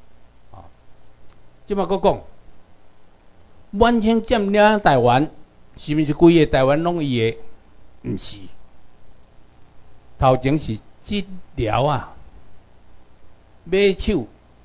即摆佫讲，满清占领台湾，是毋是规个台湾拢伊的？毋是，头前是治疗马首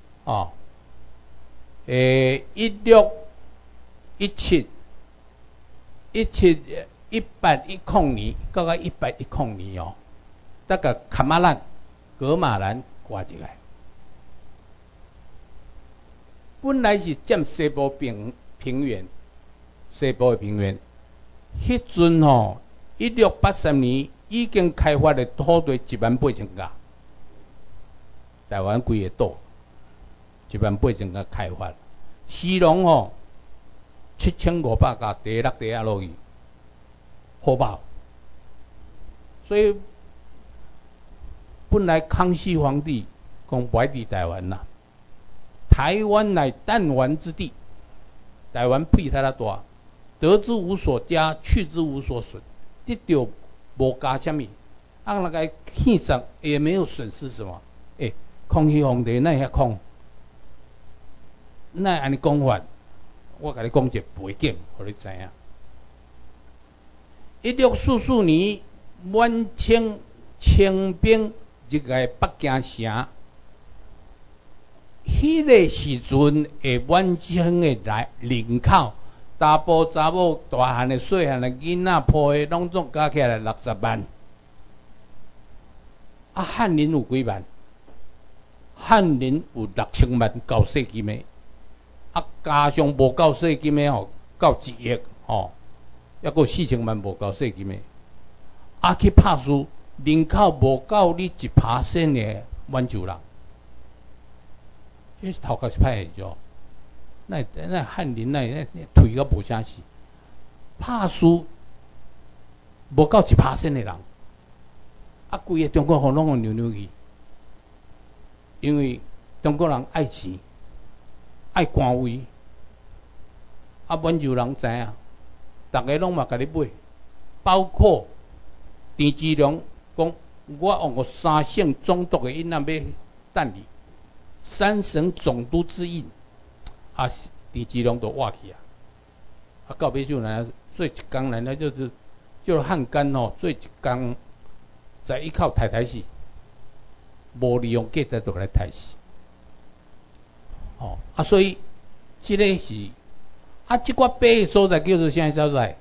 1810年到1810年大概噶玛兰挂起来。 本来是占西部平原，西部的平原。迄阵吼，1683年已经开发的土地18000甲，台湾规个岛18000甲开发，西农吼7500甲，第6第落去，好饱。所以本来康熙皇帝讲不爱伫台湾啦，台湾乃弹丸之地，台湾屁太大。得之无所加，去之无所损，得到无加什么，那个献上也没有损失什么。康熙皇帝那遐讲，那安尼讲法，我甲你讲一个背景，互你知影。1644年，满清清兵入来北京城，迄个时阵的满清的人口。查甫查某、大汉的、细汉的、囡仔、婆的，拢总加起来60万。汉人有几万？汉人有6000万到世纪的，加上无到世纪的吼，到1亿吼，还佫4000万无到世纪的。去拍输，人口无到你1%的满洲人，这是头壳是歹个那汉人那腿个无啥事，拍输无到1%的人，规个中国互拢互扭去，因为中国人爱钱，爱官位，满洲人知影，大家拢嘛甲你买，包括田志良讲，我用个3省总督的印仔要等你，3省总督之印。田志良都挖去到尾就来做一工来，就是汉奸做一工，再依靠太死，无利用价值就来杀死。所以这个是这块碑的所在叫做啥所在？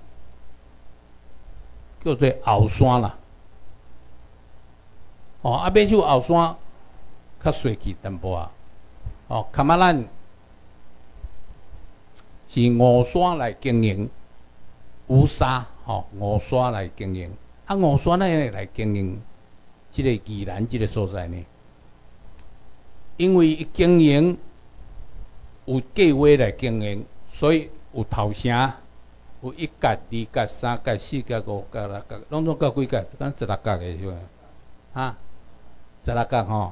叫做后山啦。要去后山，较衰气淡薄卡马兰。是五山来经营乌沙，五山来经营。五山来经营这个宜兰这个所在呢？因为伊经营有计划来经营，所以有头城，有1格、2格、3格、4格、5格、6格，拢总到几格？敢16格的是吧？16格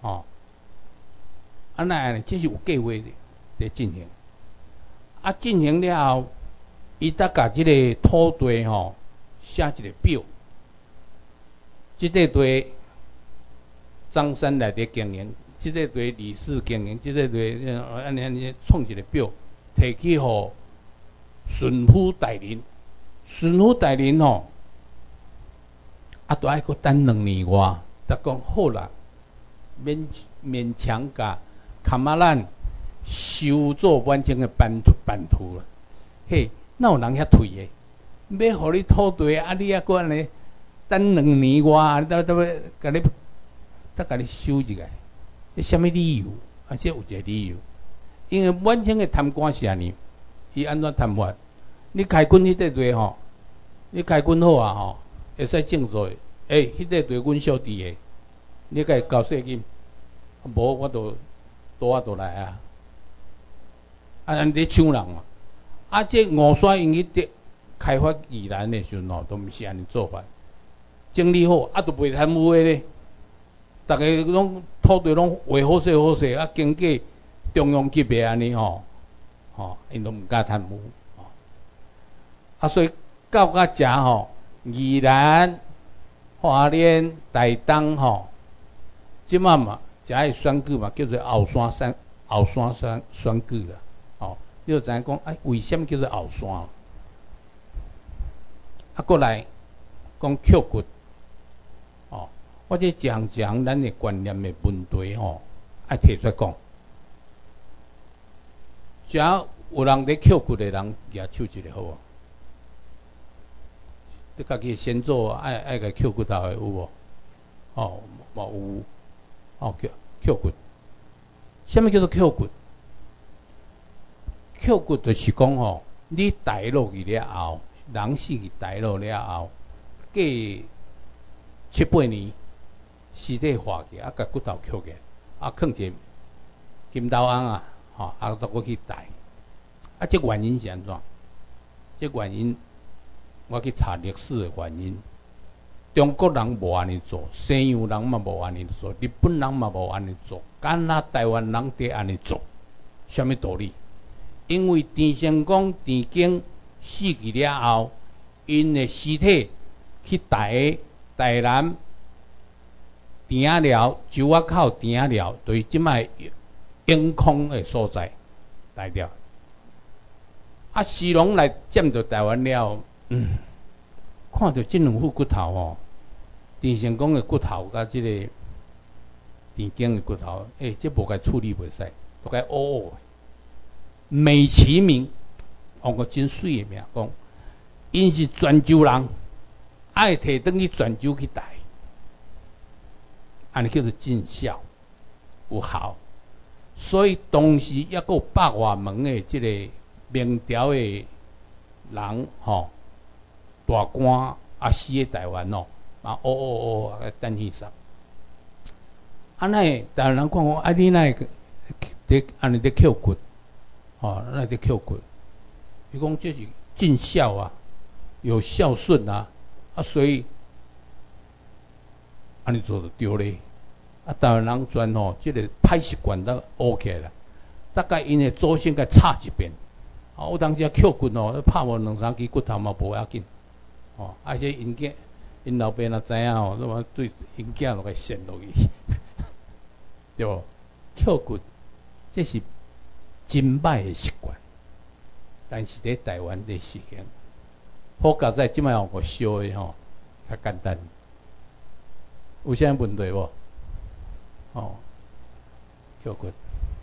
那这是有计划的在进行。进行了后，伊才甲即个土地写一个表，即个地张三内底经营，即个地李四经营，即个地安尼创一个表，摕去互巡抚大人。巡抚大人都爱阁等2年外，才讲好啦，勉强甲卡马兰。收做完整的版图啦，哪有人遐退的？要互你土地，你还阁安尼等2年外，甲你收一个，这什么理由？这有一个理由，因为满清的贪官是安尼，伊安怎贪法？你开垦迄块地你开垦好会使种作的，迄块地阮小弟的，你甲伊交税金，无我就来你抢人这五山因去开发宜兰的时候都毋是安尼做法，整理好都袂贪污的咧，大家拢土地拢画好势，经过中央级别安尼因都毋敢贪污所以到遮宜兰、花莲、台东即马嘛，遮个选举嘛叫做后山选举啦。你就知影讲，为什么叫做后山？过来讲扣骨，我这讲咱的观念的问题爱提出来讲。只要有人咧扣骨的人，举手一个好你家己先做爱个扣骨头的有无？有。扣骨。什么叫做扣骨？ 扣骨就是讲吼，你带落去了后，人死去带落了后，过7、8年，尸体化去，甲骨头扣起，放一个金刀甕啊，再过去带。这原因是安怎？这原因我去查历史的原因。中国人无安尼做，西洋人嘛无安尼做，日本人嘛无安尼做，敢若台湾人得安尼做，什么道理？因为郑成功、郑经死去了后，因的尸体去台南田仔寮、洲仔口田仔寮，就是即摆永康的所在带掉。西龙来占着台湾了，看到这两副骨头吼。郑成功的骨头甲即个郑经的骨头，这无该处理袂使，都该乌的，美其名，用个真水的名讲，因是泉州人，爱摕转去泉州去带，安尼叫做尽孝，有效。所以当时抑个百外门的即个明朝的人大官死喺台湾等去杀。尼台湾人讲你哪会安尼在扣骨？那在扣骨？伊讲这是尽孝啊，有孝顺啊，所以安尼做就对咧。台湾人专这个歹习惯都学起来了，大概因的祖先甲插一遍。有当时扣骨拍无2-3支骨头嘛无要紧。而且因老爸若知影那么对因囝落个陷落去，对无？扣骨这是真歹的习惯，但是在台湾在实行。好佳在即摆我烧的较简单，有啥问题无？扣骨。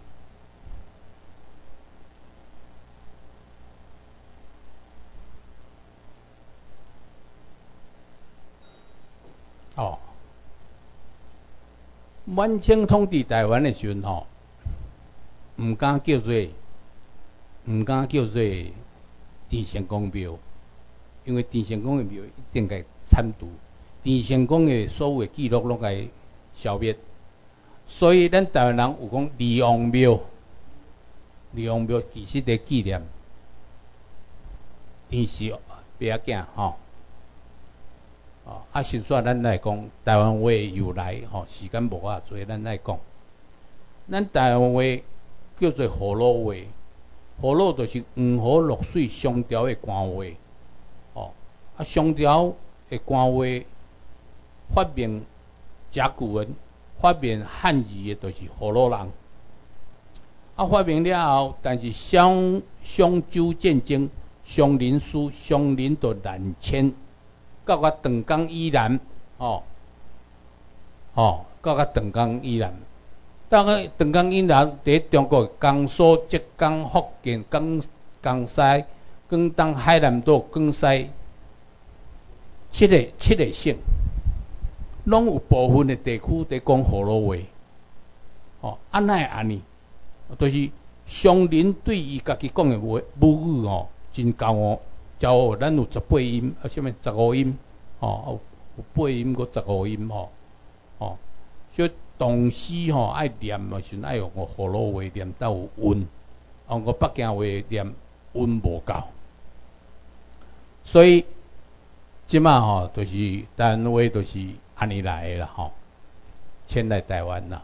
满清统治台湾的时阵毋敢叫做郑成功庙，因为郑成功的庙一定该铲除，郑成功的所有的记录拢该消灭，所以咱台湾人有讲李王庙，李王庙其实在纪念郑氏伯仔囝实说咱来讲，台湾话由来时间无偌多，咱来讲。咱台湾话叫做河洛话，河洛就是黄河落水商朝的官话。商朝的官话发明甲骨文，发明汉字的就是河洛人。发明了后，但是商周战争，商人输，商人就南迁。到长江以南，到长江以南，到长江以南，伫中国江苏、浙江、福建、江西、广东、海南岛、广西七个省，拢有部分的地区在讲河洛话。哪会安尼？就是商人对伊家己讲的母语真骄傲，咱有18音，什么15音，有8音，搁15音，所以唐诗爱念的时阵爱用河洛话念到有韵，用个北京话念韵无够，所以即马就是台湾话就是安尼来的啦，迁来台湾啦，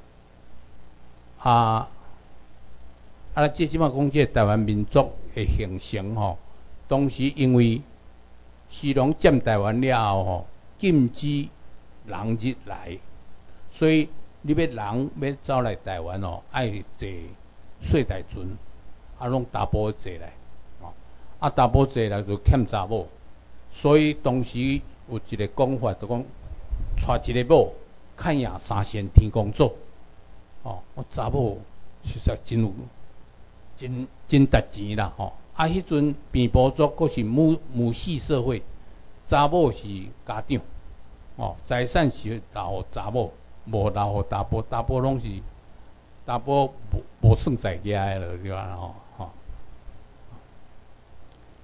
即马讲这台湾民族的形成当时因为西龙占台湾了后禁止人入来，所以你人要走来台湾爱坐细台船，拢查甫坐来，查甫坐来就欠查某，所以当时有一个讲法，就讲娶一个某，看夜3仙天公做，查某实在真有真值钱啦，迄阵平埔族阁是母系社会，查某是家长，财产是留予查某，无留予查甫拢是查甫无算在遐个对吧？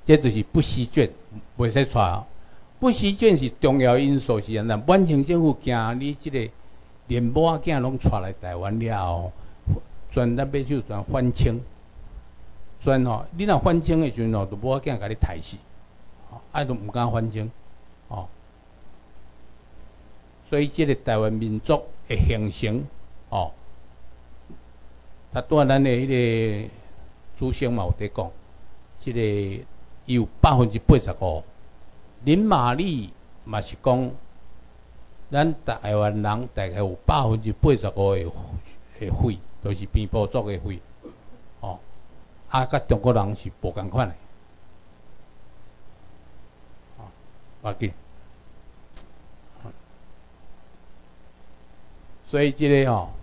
这就是不习卷，袂使带哦。不习卷是重要因素是安怎？满清政府惊你这个连母仔囝拢带来台湾了后，专咱要就专反清，专吼，你若反清的时阵吼，就母仔囝甲你刣死，啊都毋敢反清，哦。所以这个台湾民族的形成，哦，他拄咱的迄个祖先嘛有在讲，这个有85%，林玛丽嘛是讲，咱台湾人大概有85%的血，都是边部族的血，哦，啊，甲中国人是无共款的，哦，要紧。所以这个吼，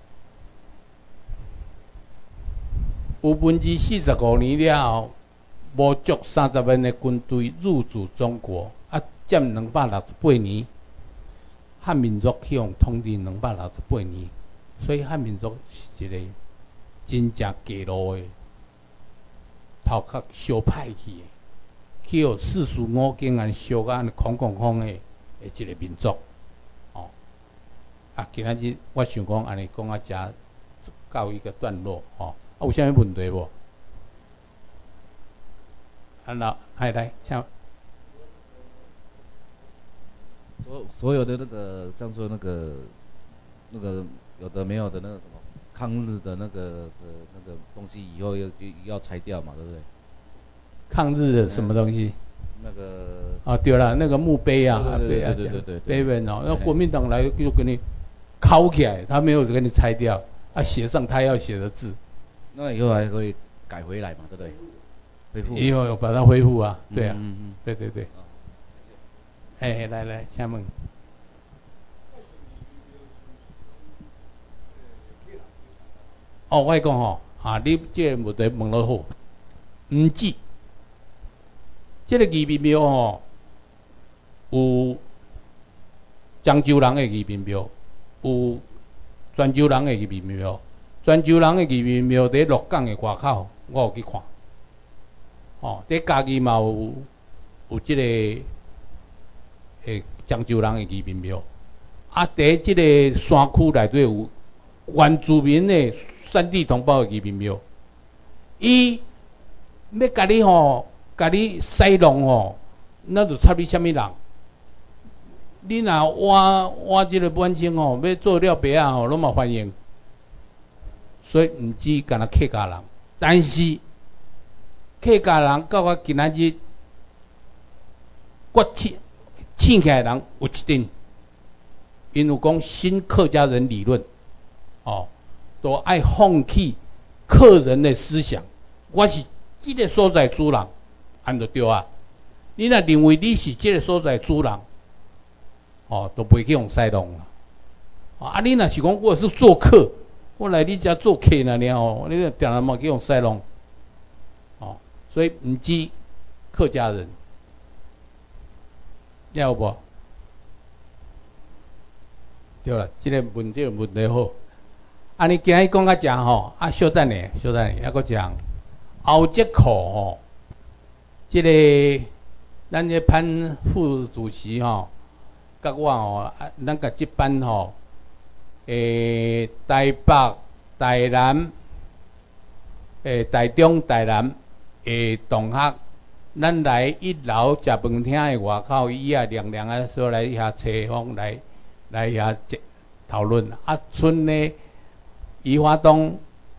有45年了后，无足30万的军队入主中国，啊，占268年，汉民族去用统治268年，所以汉民族是一个真正低落的，头壳烧歹去的，去有四书五经安烧甲安空的一个民族。啊，今仔日我想讲安尼讲啊，遮到一个段落吼。啊，有啥物问题无？啊，那来，像
所有的那个，像说那个有的没有的那个什么抗日的那个东西，以后要拆掉嘛，对不对？
抗日的什么东西？
那个
啊，对了，那个墓碑啊，
对，
碑文哦，那国民党来就给你敲起来，他没有给你拆掉，啊，写上他要写的字。
那以后还可以改回来嘛，对不对？恢复。
以后把它恢复啊，对啊，对。哎，来，请问。哦，我讲吼，啊，你这个问题问得好，唔止，这个义民庙吼，有漳州人的义民庙，有泉州人的义民庙。泉州人的义民庙伫鹿港的外口，我有去看。哦，伫家己嘛有这个漳州人的义民庙，啊，伫这个山区内底有原住民的山地同胞的义民庙，伊要甲你西弄吼，那就插你什么人？你若挖这个满清吼，要做了白啊吼，拢嘛欢迎。所以毋止干那客家人，但是客家人到我今仔日崛起起来人有一点，因有讲新客家人理论，哦，都爱放弃客人的思想。我是这个所在主人，安就对啊。你若认为你是这个所在主人，哦，都袂去用西弄啦。啊，你若是讲我是做客。我来你家做客那了哦，你定然嘛去用西弄，哦，所以唔止客家人，有无？对了，这个问题好。啊，你今日讲到这吼，啊，稍等下，还阁讲后节课吼，这个咱这潘副主席吼，甲我吼，咱甲这班吼。台北、台南、台中、台南同学，咱来1楼食饭厅的外口，伊也亮啊，说来遐采访，来遐讨论。啊，村呢，宜花东、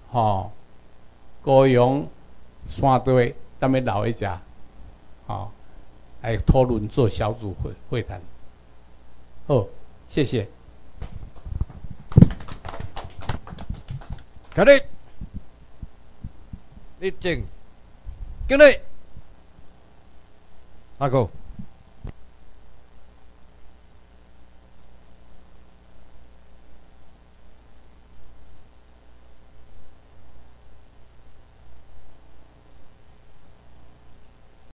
高雄、山地，咱们留一下，来讨论做小组会谈。好，谢谢。
起立，立正，敬礼，阿哥。